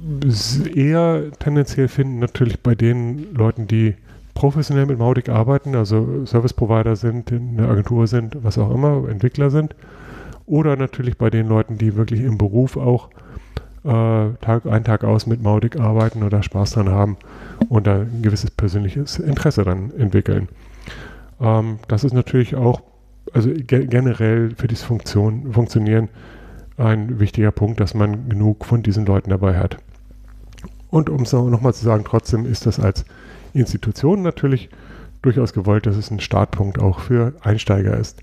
eher tendenziell finden natürlich bei den Leuten, die professionell mit Mautic arbeiten, also Service Provider sind, in der Agentur sind, was auch immer, Entwickler sind. Oder natürlich bei den Leuten, die wirklich im Beruf auch äh, Tag ein, Tag aus mit Mautic arbeiten oder Spaß dran haben und da ein gewisses persönliches Interesse dran entwickeln. Ähm, das ist natürlich auch, also ge- generell für dieses Funktion, Funktionieren ein wichtiger Punkt, dass man genug von diesen Leuten dabei hat. Und um es nochmal zu sagen, trotzdem ist das als Institution natürlich durchaus gewollt, dass es ein Startpunkt auch für Einsteiger ist.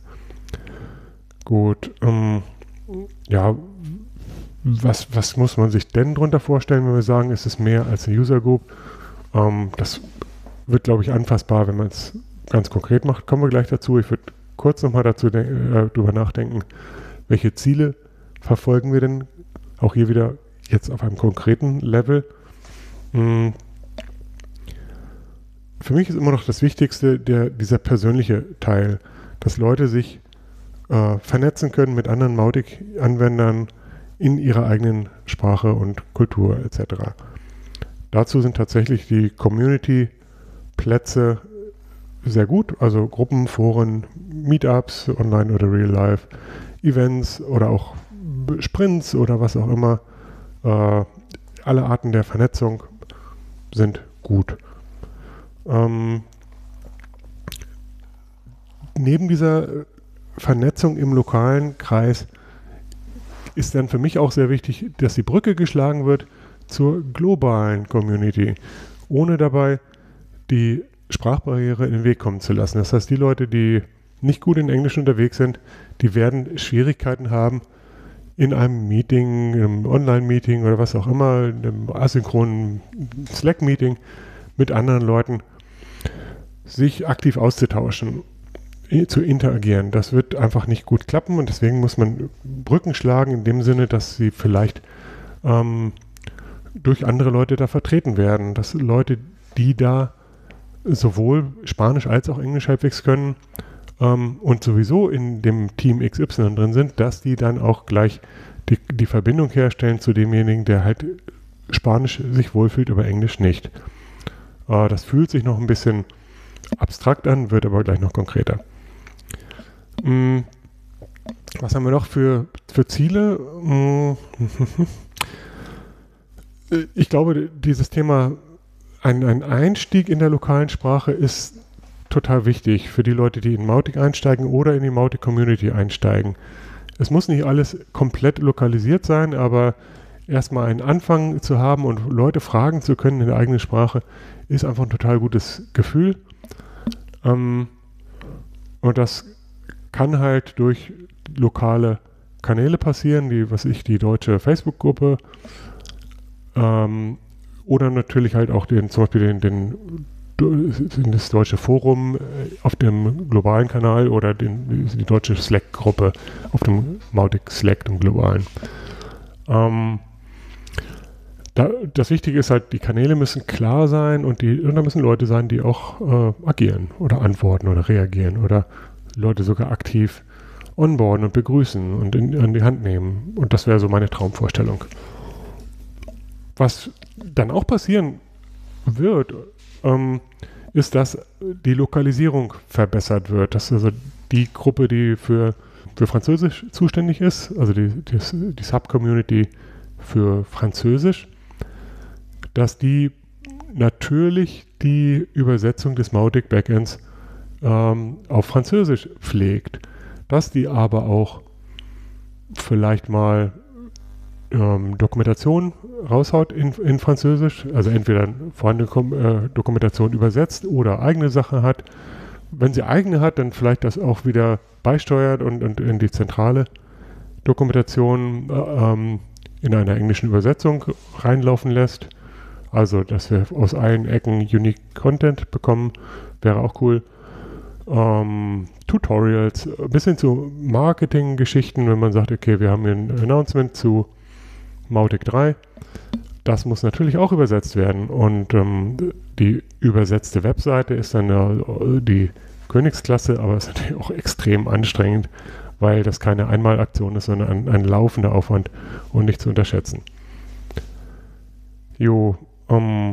Gut, ähm, ja, was, was muss man sich denn darunter vorstellen, wenn wir sagen, es ist mehr als eine User Group? Ähm, das wird, glaube ich, anfassbar, wenn man es ganz konkret macht. Kommen wir gleich dazu. Ich würde kurz nochmal dazu äh, drüber nachdenken, welche Ziele verfolgen wir denn auch hier wieder jetzt auf einem konkreten Level. Hm. Für mich ist immer noch das Wichtigste der, dieser persönliche Teil, dass Leute sich äh, vernetzen können mit anderen Mautic-Anwendern in ihrer eigenen Sprache und Kultur et cetera. Dazu sind tatsächlich die Community-Plätze sehr gut, also Gruppen, Foren, Meetups, online oder real life, Events oder auch Sprints oder was auch immer, äh, alle Arten der Vernetzung sind gut. Ähm, neben dieser Vernetzung im lokalen Kreis ist dann für mich auch sehr wichtig, dass die Brücke geschlagen wird zur globalen Community, ohne dabei die Sprachbarriere in den Weg kommen zu lassen. Das heißt, die Leute, die nicht gut in Englisch unterwegs sind, die werden Schwierigkeiten haben, in einem Meeting, einem Online-Meeting oder was auch immer, einem asynchronen Slack-Meeting mit anderen Leuten, sich aktiv auszutauschen, zu interagieren. Das wird einfach nicht gut klappen und deswegen muss man Brücken schlagen in dem Sinne, dass sie vielleicht ähm, durch andere Leute da vertreten werden. Dass Leute, die da sowohl Spanisch als auch Englisch halbwegs können ähm, und sowieso in dem Team X Y drin sind, dass die dann auch gleich die, die Verbindung herstellen zu demjenigen, der halt Spanisch sich wohlfühlt, aber Englisch nicht. Äh, das fühlt sich noch ein bisschen abstrakt an, wird aber gleich noch konkreter. Hm, was haben wir noch für, für Ziele? Hm, ich glaube, dieses Thema Ein, ein Einstieg in der lokalen Sprache ist total wichtig für die Leute, die in Mautic einsteigen oder in die Mautic-Community einsteigen. Es muss nicht alles komplett lokalisiert sein, aber erstmal einen Anfang zu haben und Leute fragen zu können in der eigenen Sprache, ist einfach ein total gutes Gefühl. Ähm, und das kann halt durch lokale Kanäle passieren, die, was ich, die deutsche Facebook-Gruppe, ähm, oder natürlich halt auch den, zum Beispiel den, den, das deutsche Forum auf dem globalen Kanal oder den, die deutsche Slack-Gruppe auf dem Mautic Slack, dem globalen. Ähm, da, das Wichtige ist halt, die Kanäle müssen klar sein und, die, und da müssen Leute sein, die auch äh, agieren oder antworten oder reagieren oder Leute sogar aktiv onboarden und begrüßen und in, an die Hand nehmen. Und das wäre so meine Traumvorstellung. Was dann auch passieren wird, ähm, ist, dass die Lokalisierung verbessert wird. Dass also die Gruppe, die für, für Französisch zuständig ist, also die, die, die Sub-Community für Französisch, dass die natürlich die Übersetzung des Mautic Backends ähm, auf Französisch pflegt. Dass die aber auch vielleicht mal Ähm, Dokumentation raushaut in, in Französisch, also entweder vorhandene äh, Dokumentation übersetzt oder eigene Sache hat. Wenn sie eigene hat, dann vielleicht das auch wieder beisteuert und, und in die zentrale Dokumentation äh, ähm, in einer englischen Übersetzung reinlaufen lässt. Also, dass wir aus allen Ecken Unique Content bekommen, wäre auch cool. Ähm, Tutorials, bis hin zu Marketing-Geschichten, wenn man sagt, okay, wir haben hier ein Announcement zu Mautic drei, das muss natürlich auch übersetzt werden und ähm, die übersetzte Webseite ist dann äh, die Königsklasse, aber ist natürlich auch extrem anstrengend, weil das keine Einmalaktion ist, sondern ein, ein laufender Aufwand und nicht zu unterschätzen. Jo, ähm,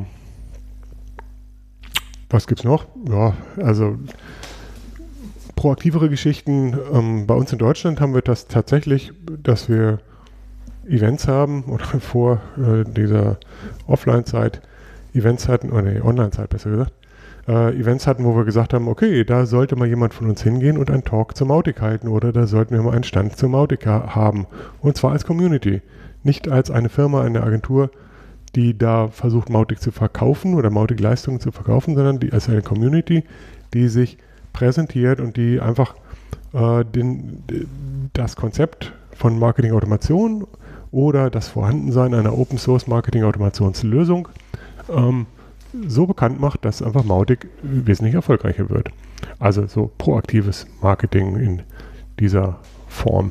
was gibt's noch? Ja, also proaktivere Geschichten. Ähm, bei uns in Deutschland haben wir das tatsächlich, dass wir Events haben oder vor äh, dieser Offline-Zeit Events hatten, oder nee, Online-Zeit besser gesagt, äh, Events hatten, wo wir gesagt haben, okay, da sollte mal jemand von uns hingehen und einen Talk zur Mautic halten oder da sollten wir mal einen Stand zur Mautic ha- haben. Und zwar als Community, nicht als eine Firma, eine Agentur, die da versucht, Mautic zu verkaufen oder Mautic-Leistungen zu verkaufen, sondern die, als eine Community, die sich präsentiert und die einfach äh, den, das Konzept von Marketing-Automation oder das Vorhandensein einer Open-Source-Marketing-Automationslösung ähm, so bekannt macht, dass einfach Mautic wesentlich erfolgreicher wird. Also so proaktives Marketing in dieser Form.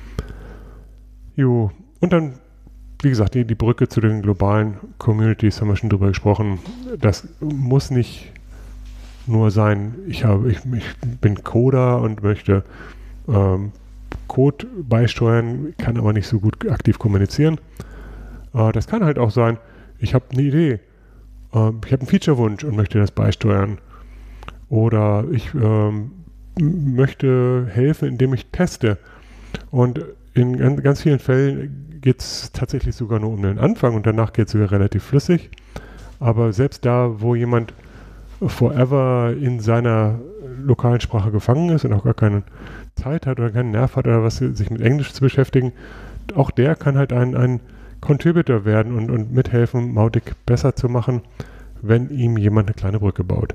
Jo, und dann, wie gesagt, die, die Brücke zu den globalen Communities haben wir schon drüber gesprochen. Das muss nicht nur sein, ich, habe, ich, ich bin Coder und möchte ähm, Code beisteuern, kann aber nicht so gut aktiv kommunizieren. Äh, das kann halt auch sein, ich habe eine Idee, äh, ich habe einen Feature-Wunsch und möchte das beisteuern. Oder ich ähm, möchte helfen, indem ich teste. Und in ganz, ganz vielen Fällen geht es tatsächlich sogar nur um den Anfang und danach geht es sogar relativ flüssig. Aber selbst da, wo jemand forever in seiner lokalen Sprache gefangen ist und auch gar keine Zeit hat oder keinen Nerv hat oder was, sich mit Englisch zu beschäftigen, auch der kann halt ein, ein Contributor werden und, und mithelfen, Mautic besser zu machen, wenn ihm jemand eine kleine Brücke baut.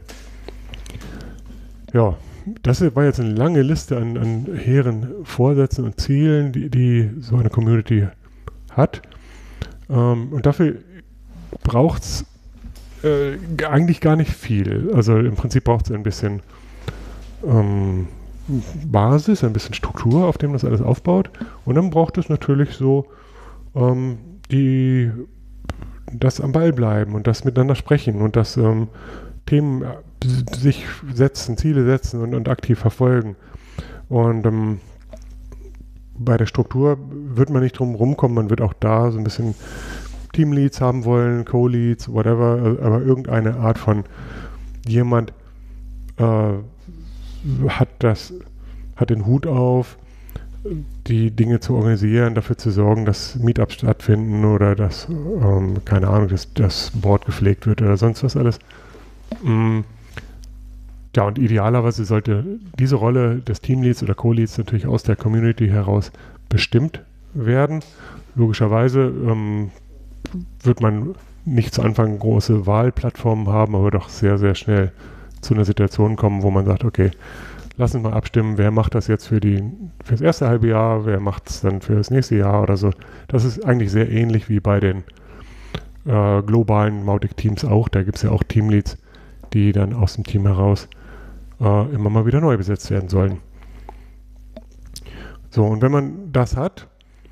Ja, das war jetzt eine lange Liste an, an hehren Vorsätzen und Zielen, die, die so eine Community hat. Ähm, und dafür braucht es äh, eigentlich gar nicht viel. Also im Prinzip braucht es ein bisschen ähm, Basis, ein bisschen Struktur, auf dem das alles aufbaut. Und dann braucht es natürlich so ähm, die das am Ball bleiben und das miteinander sprechen und das ähm, Themen sich setzen, Ziele setzen und, und aktiv verfolgen. Und ähm, bei der Struktur wird man nicht drum rumkommen, man wird auch da so ein bisschen Teamleads haben wollen, Co-Leads, whatever, aber irgendeine Art von jemand äh, hat das, hat den Hut auf, die Dinge zu organisieren, dafür zu sorgen, dass Meetups stattfinden oder dass, ähm, keine Ahnung, dass das Board gepflegt wird oder sonst was alles. Mm. Ja, und idealerweise sollte diese Rolle des Teamleads oder Co-Leads natürlich aus der Community heraus bestimmt werden. Logischerweise ähm, wird man nicht zu Anfang große Wahlplattformen haben, aber doch sehr, sehr schnell zu einer Situation kommen, wo man sagt, okay, lass uns mal abstimmen, wer macht das jetzt für, die, für das erste halbe Jahr, wer macht es dann für das nächste Jahr oder so. Das ist eigentlich sehr ähnlich wie bei den äh, globalen Mautic-Teams auch. Da gibt es ja auch Teamleads, die dann aus dem Team heraus äh, immer mal wieder neu besetzt werden sollen. So, und wenn man das hat,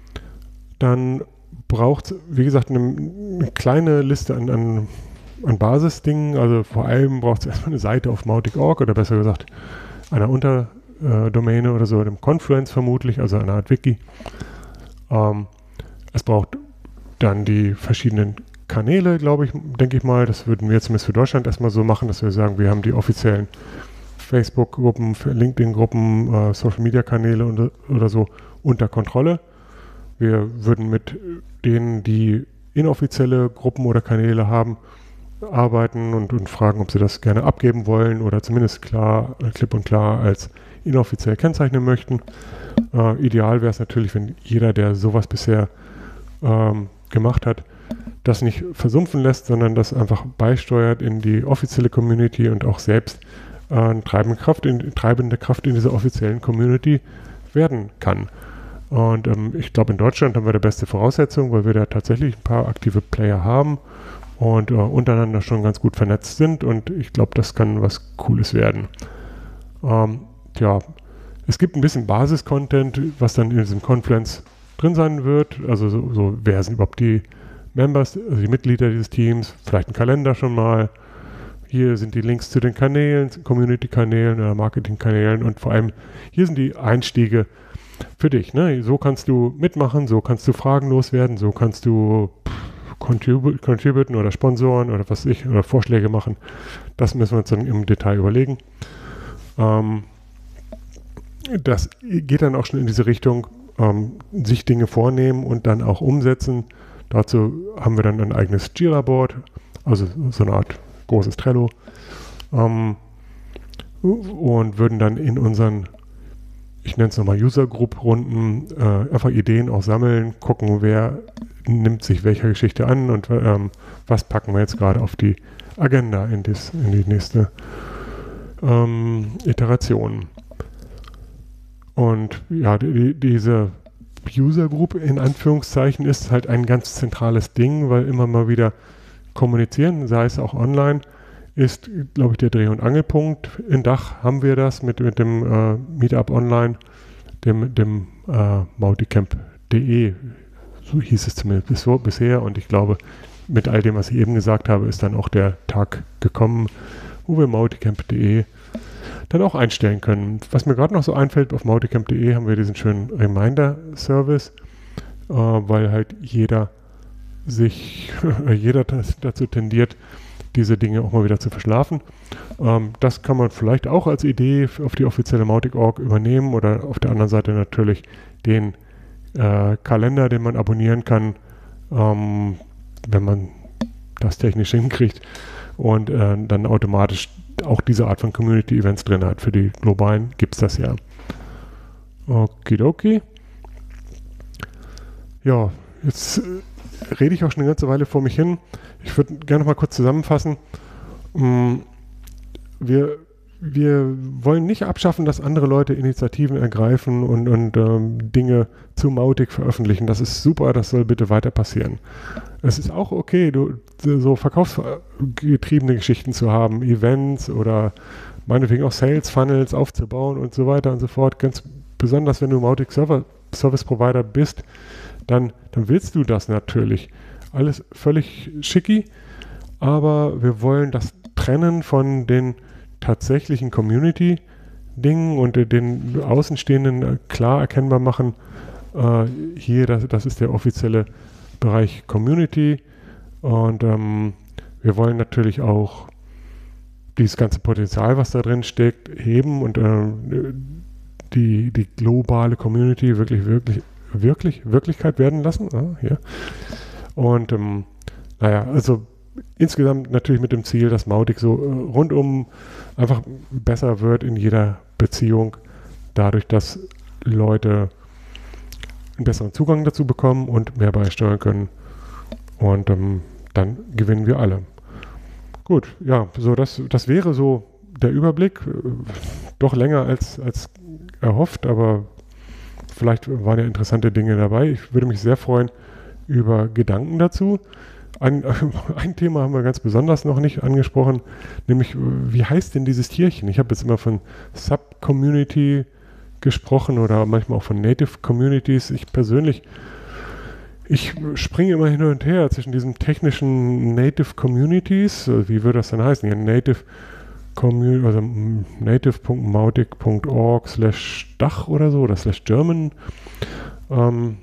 dann braucht es, wie gesagt, eine, eine kleine Liste an, an, an Basisdingen. Also vor allem braucht es erstmal eine Seite auf Mautic Punkt org oder besser gesagt einer Unterdomäne äh, oder so, einem Confluence vermutlich, also eine Art Wiki. Ähm, es braucht dann die verschiedenen Kanäle, glaube ich, denke ich mal. Das würden wir zumindest für Deutschland erstmal so machen, dass wir sagen, wir haben die offiziellen Facebook-Gruppen, LinkedIn-Gruppen, äh, Social-Media-Kanäle und, oder so unter Kontrolle. Wir würden mit denen, die inoffizielle Gruppen oder Kanäle haben, arbeiten und, und fragen, ob sie das gerne abgeben wollen oder zumindest klar, klipp und klar als inoffiziell kennzeichnen möchten. Äh, ideal wäre es natürlich, wenn jeder, der sowas bisher ähm, gemacht hat, das nicht versumpfen lässt, sondern das einfach beisteuert in die offizielle Community und auch selbst äh, eine treibende Kraft, in, treibende Kraft in dieser offiziellen Community werden kann. Und ähm, ich glaube, in Deutschland haben wir die beste Voraussetzung, weil wir da tatsächlich ein paar aktive Player haben und äh, untereinander schon ganz gut vernetzt sind und ich glaube, das kann was Cooles werden. Ähm, ja, es gibt ein bisschen Basis-Content, was dann in diesem Confluence drin sein wird, also so, so wer sind überhaupt die Members, also die Mitglieder dieses Teams, vielleicht ein Kalender schon mal. Hier sind die Links zu den Kanälen, Community-Kanälen oder Marketing-Kanälen und vor allem hier sind die Einstiege für dich. Ne? So kannst du mitmachen, so kannst du Fragen loswerden, so kannst du contribu- contributen oder sponsoren oder was ich oder Vorschläge machen. Das müssen wir uns dann im Detail überlegen. Ähm, das geht dann auch schon in diese Richtung, ähm, sich Dinge vornehmen und dann auch umsetzen. Dazu haben wir dann ein eigenes Jira-Board, also so eine Art großes Trello, ähm, und würden dann in unseren, ich nenne es nochmal User-Group-Runden, äh, einfach Ideen auch sammeln, gucken, wer nimmt sich welcher Geschichte an und ähm, was packen wir jetzt gerade auf die Agenda in, dies, in die nächste ähm, Iteration. Und ja, die, diese User Group in Anführungszeichen ist halt ein ganz zentrales Ding, weil immer mal wieder kommunizieren, sei es auch online, ist, glaube ich, der Dreh- und Angelpunkt. In Dach haben wir das mit, mit dem äh, Meetup online, dem, dem äh, mauticamp punkt de, so hieß es zumindest bis, so, bisher und ich glaube, mit all dem, was ich eben gesagt habe, ist dann auch der Tag gekommen, wo wir mauticamp punkt de dann auch einstellen können. Was mir gerade noch so einfällt, auf mauticamp punkt de haben wir diesen schönen Reminder-Service, äh, weil halt jeder sich, jeder dazu tendiert, diese Dinge auch mal wieder zu verschlafen. Ähm, das kann man vielleicht auch als Idee auf die offizielle Mautic Punkt org übernehmen oder auf der anderen Seite natürlich den äh, Kalender, den man abonnieren kann, ähm, wenn man das technisch hinkriegt und äh, dann automatisch auch diese Art von Community-Events drin hat. Für die globalen gibt es das ja. Okidoki. Ja, jetzt äh, rede ich auch schon eine ganze Weile vor mich hin. Ich würde gerne noch mal kurz zusammenfassen. Mm, wir, wir wollen nicht abschaffen, dass andere Leute Initiativen ergreifen und, und ähm, Dinge zu Mautic veröffentlichen. Das ist super, das soll bitte weiter passieren. Es ist auch okay, du, so verkaufsgetriebene Geschichten zu haben, Events oder meinetwegen auch Sales Funnels aufzubauen und so weiter und so fort. Ganz besonders, wenn du Mautic Server Service Provider bist, dann, dann willst du das natürlich. Alles völlig schicki, aber wir wollen das trennen von den tatsächlichen Community-Dingen und den Außenstehenden klar erkennbar machen. Äh, hier, das, das ist der offizielle Bereich Community und ähm, wir wollen natürlich auch dieses ganze Potenzial, was da drin steckt, heben und äh, die, die globale Community wirklich, wirklich, wirklich Wirklichkeit werden lassen. Ah, hier. Und ähm, naja, also insgesamt natürlich mit dem Ziel, dass Mautic so äh, rundum einfach besser wird in jeder Beziehung, dadurch, dass Leute einen besseren Zugang dazu bekommen und mehr beisteuern können. Und ähm, dann gewinnen wir alle. Gut, ja, so das, das wäre so der Überblick. Doch länger als, als erhofft, aber vielleicht waren ja interessante Dinge dabei. Ich würde mich sehr freuen über Gedanken dazu. Ein, ein Thema haben wir ganz besonders noch nicht angesprochen, nämlich wie heißt denn dieses Tierchen? Ich habe jetzt immer von Sub-Community gesprochen oder manchmal auch von Native Communities. Ich persönlich, ich springe immer hin und her zwischen diesen technischen Native Communities, wie würde das dann heißen? Ja, Native Community, also native punkt mautic punkt org slash Dach oder so, oder slash German. Ähm,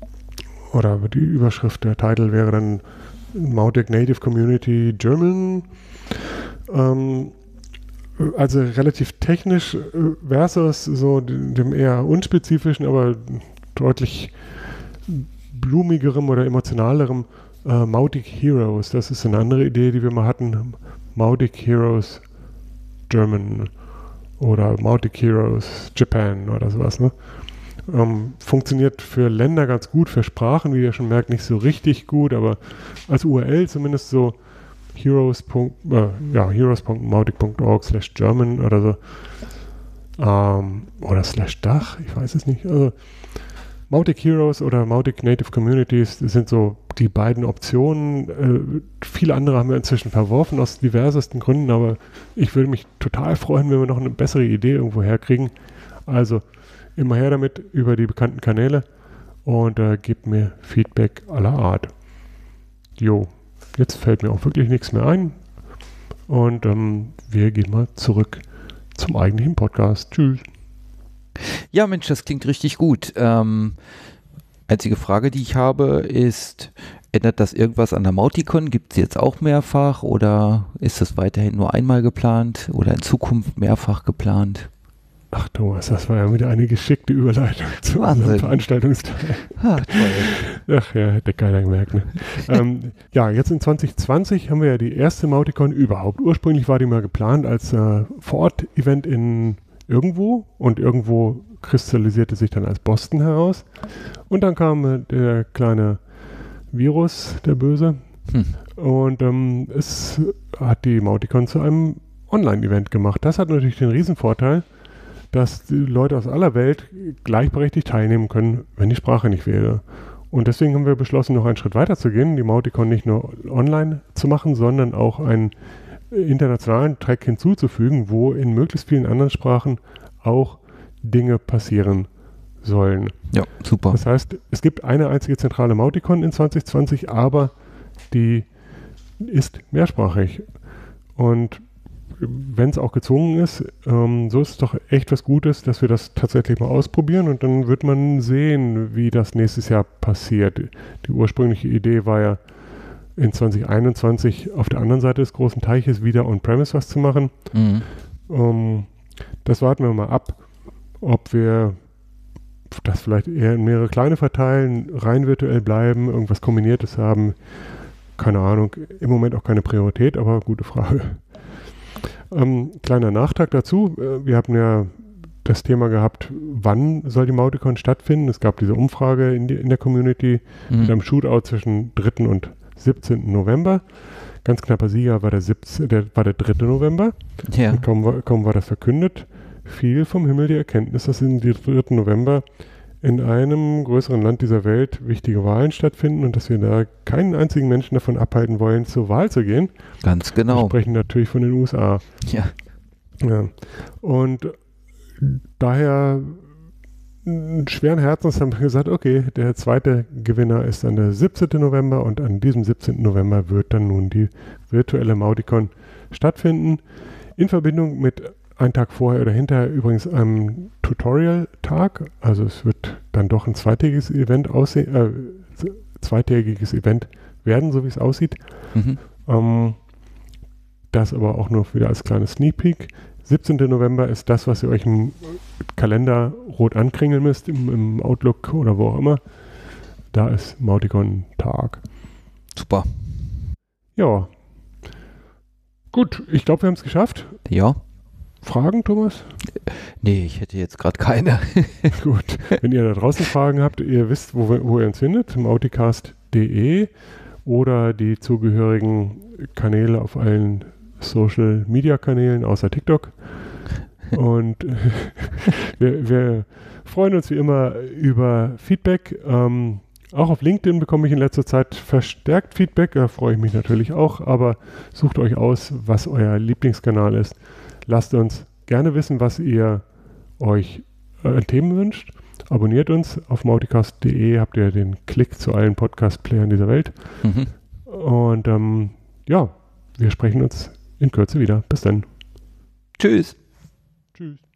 oder die Überschrift, der Titel wäre dann Mautic Native Community German. Ähm, also relativ technisch versus so dem eher unspezifischen, aber deutlich blumigerem oder emotionalerem äh, Mautic Heroes. Das ist eine andere Idee, die wir mal hatten. Mautic Heroes German oder Mautic Heroes Japan oder sowas. Ne? Ähm, funktioniert für Länder ganz gut, für Sprachen, wie ihr schon merkt, nicht so richtig gut, aber als U R L zumindest so heroes. Äh, ja, heroes punkt mautic punkt org slash German oder so. Ähm, oder slash Dach, ich weiß es nicht. Also Mautic Heroes oder Mautic Native Communities, das sind so die beiden Optionen. Äh, viele andere haben wir inzwischen verworfen aus diversesten Gründen, aber ich würde mich total freuen, wenn wir noch eine bessere Idee irgendwo herkriegen. Also immer her damit über die bekannten Kanäle und äh, gebt mir Feedback aller Art. Jo, jetzt fällt mir auch wirklich nichts mehr ein und ähm, wir gehen mal zurück zum eigentlichen Podcast. Tschüss. Ja, Mensch, das klingt richtig gut. Ähm, einzige Frage, die ich habe, ist, ändert das irgendwas an der Mauticon? Gibt es jetzt auch mehrfach oder ist das weiterhin nur einmal geplant oder in Zukunft mehrfach geplant? Ach Thomas, das war ja wieder eine geschickte Überleitung zu unserem Veranstaltungsteil. Ah, toll. Ach ja, hätte keiner gemerkt. Ne? ähm, ja, jetzt in zwanzig zwanzig haben wir ja die erste Mauticon überhaupt. Ursprünglich war die mal geplant als äh, Vor-Ort-Event in irgendwo und irgendwo kristallisierte sich dann als Boston heraus. Und dann kam äh, der kleine Virus, der Böse. Hm. Und ähm, es hat die Mauticon zu einem Online-Event gemacht. Das hat natürlich den Riesenvorteil, dass die Leute aus aller Welt gleichberechtigt teilnehmen können, wenn die Sprache nicht wäre. Und deswegen haben wir beschlossen, noch einen Schritt weiter zu gehen, die Mauticon nicht nur online zu machen, sondern auch einen internationalen Track hinzuzufügen, wo in möglichst vielen anderen Sprachen auch Dinge passieren sollen. Ja, super. Das heißt, es gibt eine einzige zentrale Mauticon in zwanzig zwanzig, aber die ist mehrsprachig. Und wenn es auch gezwungen ist, ähm, so ist es doch echt was Gutes, dass wir das tatsächlich mal ausprobieren und dann wird man sehen, wie das nächstes Jahr passiert. Die ursprüngliche Idee war ja, in zwanzig einundzwanzig auf der anderen Seite des großen Teiches wieder on-premise was zu machen. Mhm. Um, das warten wir mal ab, ob wir das vielleicht eher in mehrere kleine verteilen, rein virtuell bleiben, irgendwas Kombiniertes haben. keine Ahnung, im Moment auch keine Priorität, aber gute Frage. Ähm, kleiner Nachtrag dazu, äh, wir haben ja das Thema gehabt, wann soll die Mauticon stattfinden? Es gab diese Umfrage in, die, in der Community mhm. mit einem Shootout zwischen dritten und siebzehnten November. Ganz knapper Sieger war der, siebzehnte, der, war der dritte November. Ja. Und kaum, war, kaum war das verkündet, fiel vom Himmel die Erkenntnis, dass im dritten November in einem größeren Land dieser Welt wichtige Wahlen stattfinden und dass wir da keinen einzigen Menschen davon abhalten wollen, zur Wahl zu gehen. Ganz genau. Wir sprechen natürlich von den U S A. Ja. Ja. Und daher schweren Herzens haben wir gesagt, okay, der zweite Gewinner ist dann der siebzehnte November und an diesem siebzehnten November wird dann nun die virtuelle Mauticon stattfinden. In Verbindung mit einen Tag vorher oder hinterher übrigens einem Tutorial-Tag. Also es wird dann doch ein zweitägiges Event aussehen, äh, zweitägiges Event werden, so wie es aussieht. Mhm. Ähm, das aber auch nur wieder als kleines Sneak Peek. siebzehnten November ist das, was ihr euch im Kalender rot ankringeln müsst, im, im Outlook oder wo auch immer. Da ist Mauticon-Tag. Super. Ja. Gut, ich glaube, wir haben es geschafft. Ja. Fragen, Thomas? Nee, ich hätte jetzt gerade keine. Gut, wenn ihr da draußen Fragen habt, ihr wisst, wo, wo ihr uns findet, mauticast punkt de oder die zugehörigen Kanäle auf allen Social-Media-Kanälen außer TikTok. Und wir, wir freuen uns wie immer über Feedback. Ähm, auch auf LinkedIn bekomme ich in letzter Zeit verstärkt Feedback, da freue ich mich natürlich auch, aber sucht euch aus, was euer Lieblingskanal ist. Lasst uns gerne wissen, was ihr euch äh, an Themen wünscht. Abonniert uns auf mauticast punkt de, habt ihr den Klick zu allen Podcast-Playern dieser Welt. Mhm. Und ähm, ja, wir sprechen uns in Kürze wieder. Bis dann. Tschüss. Tschüss.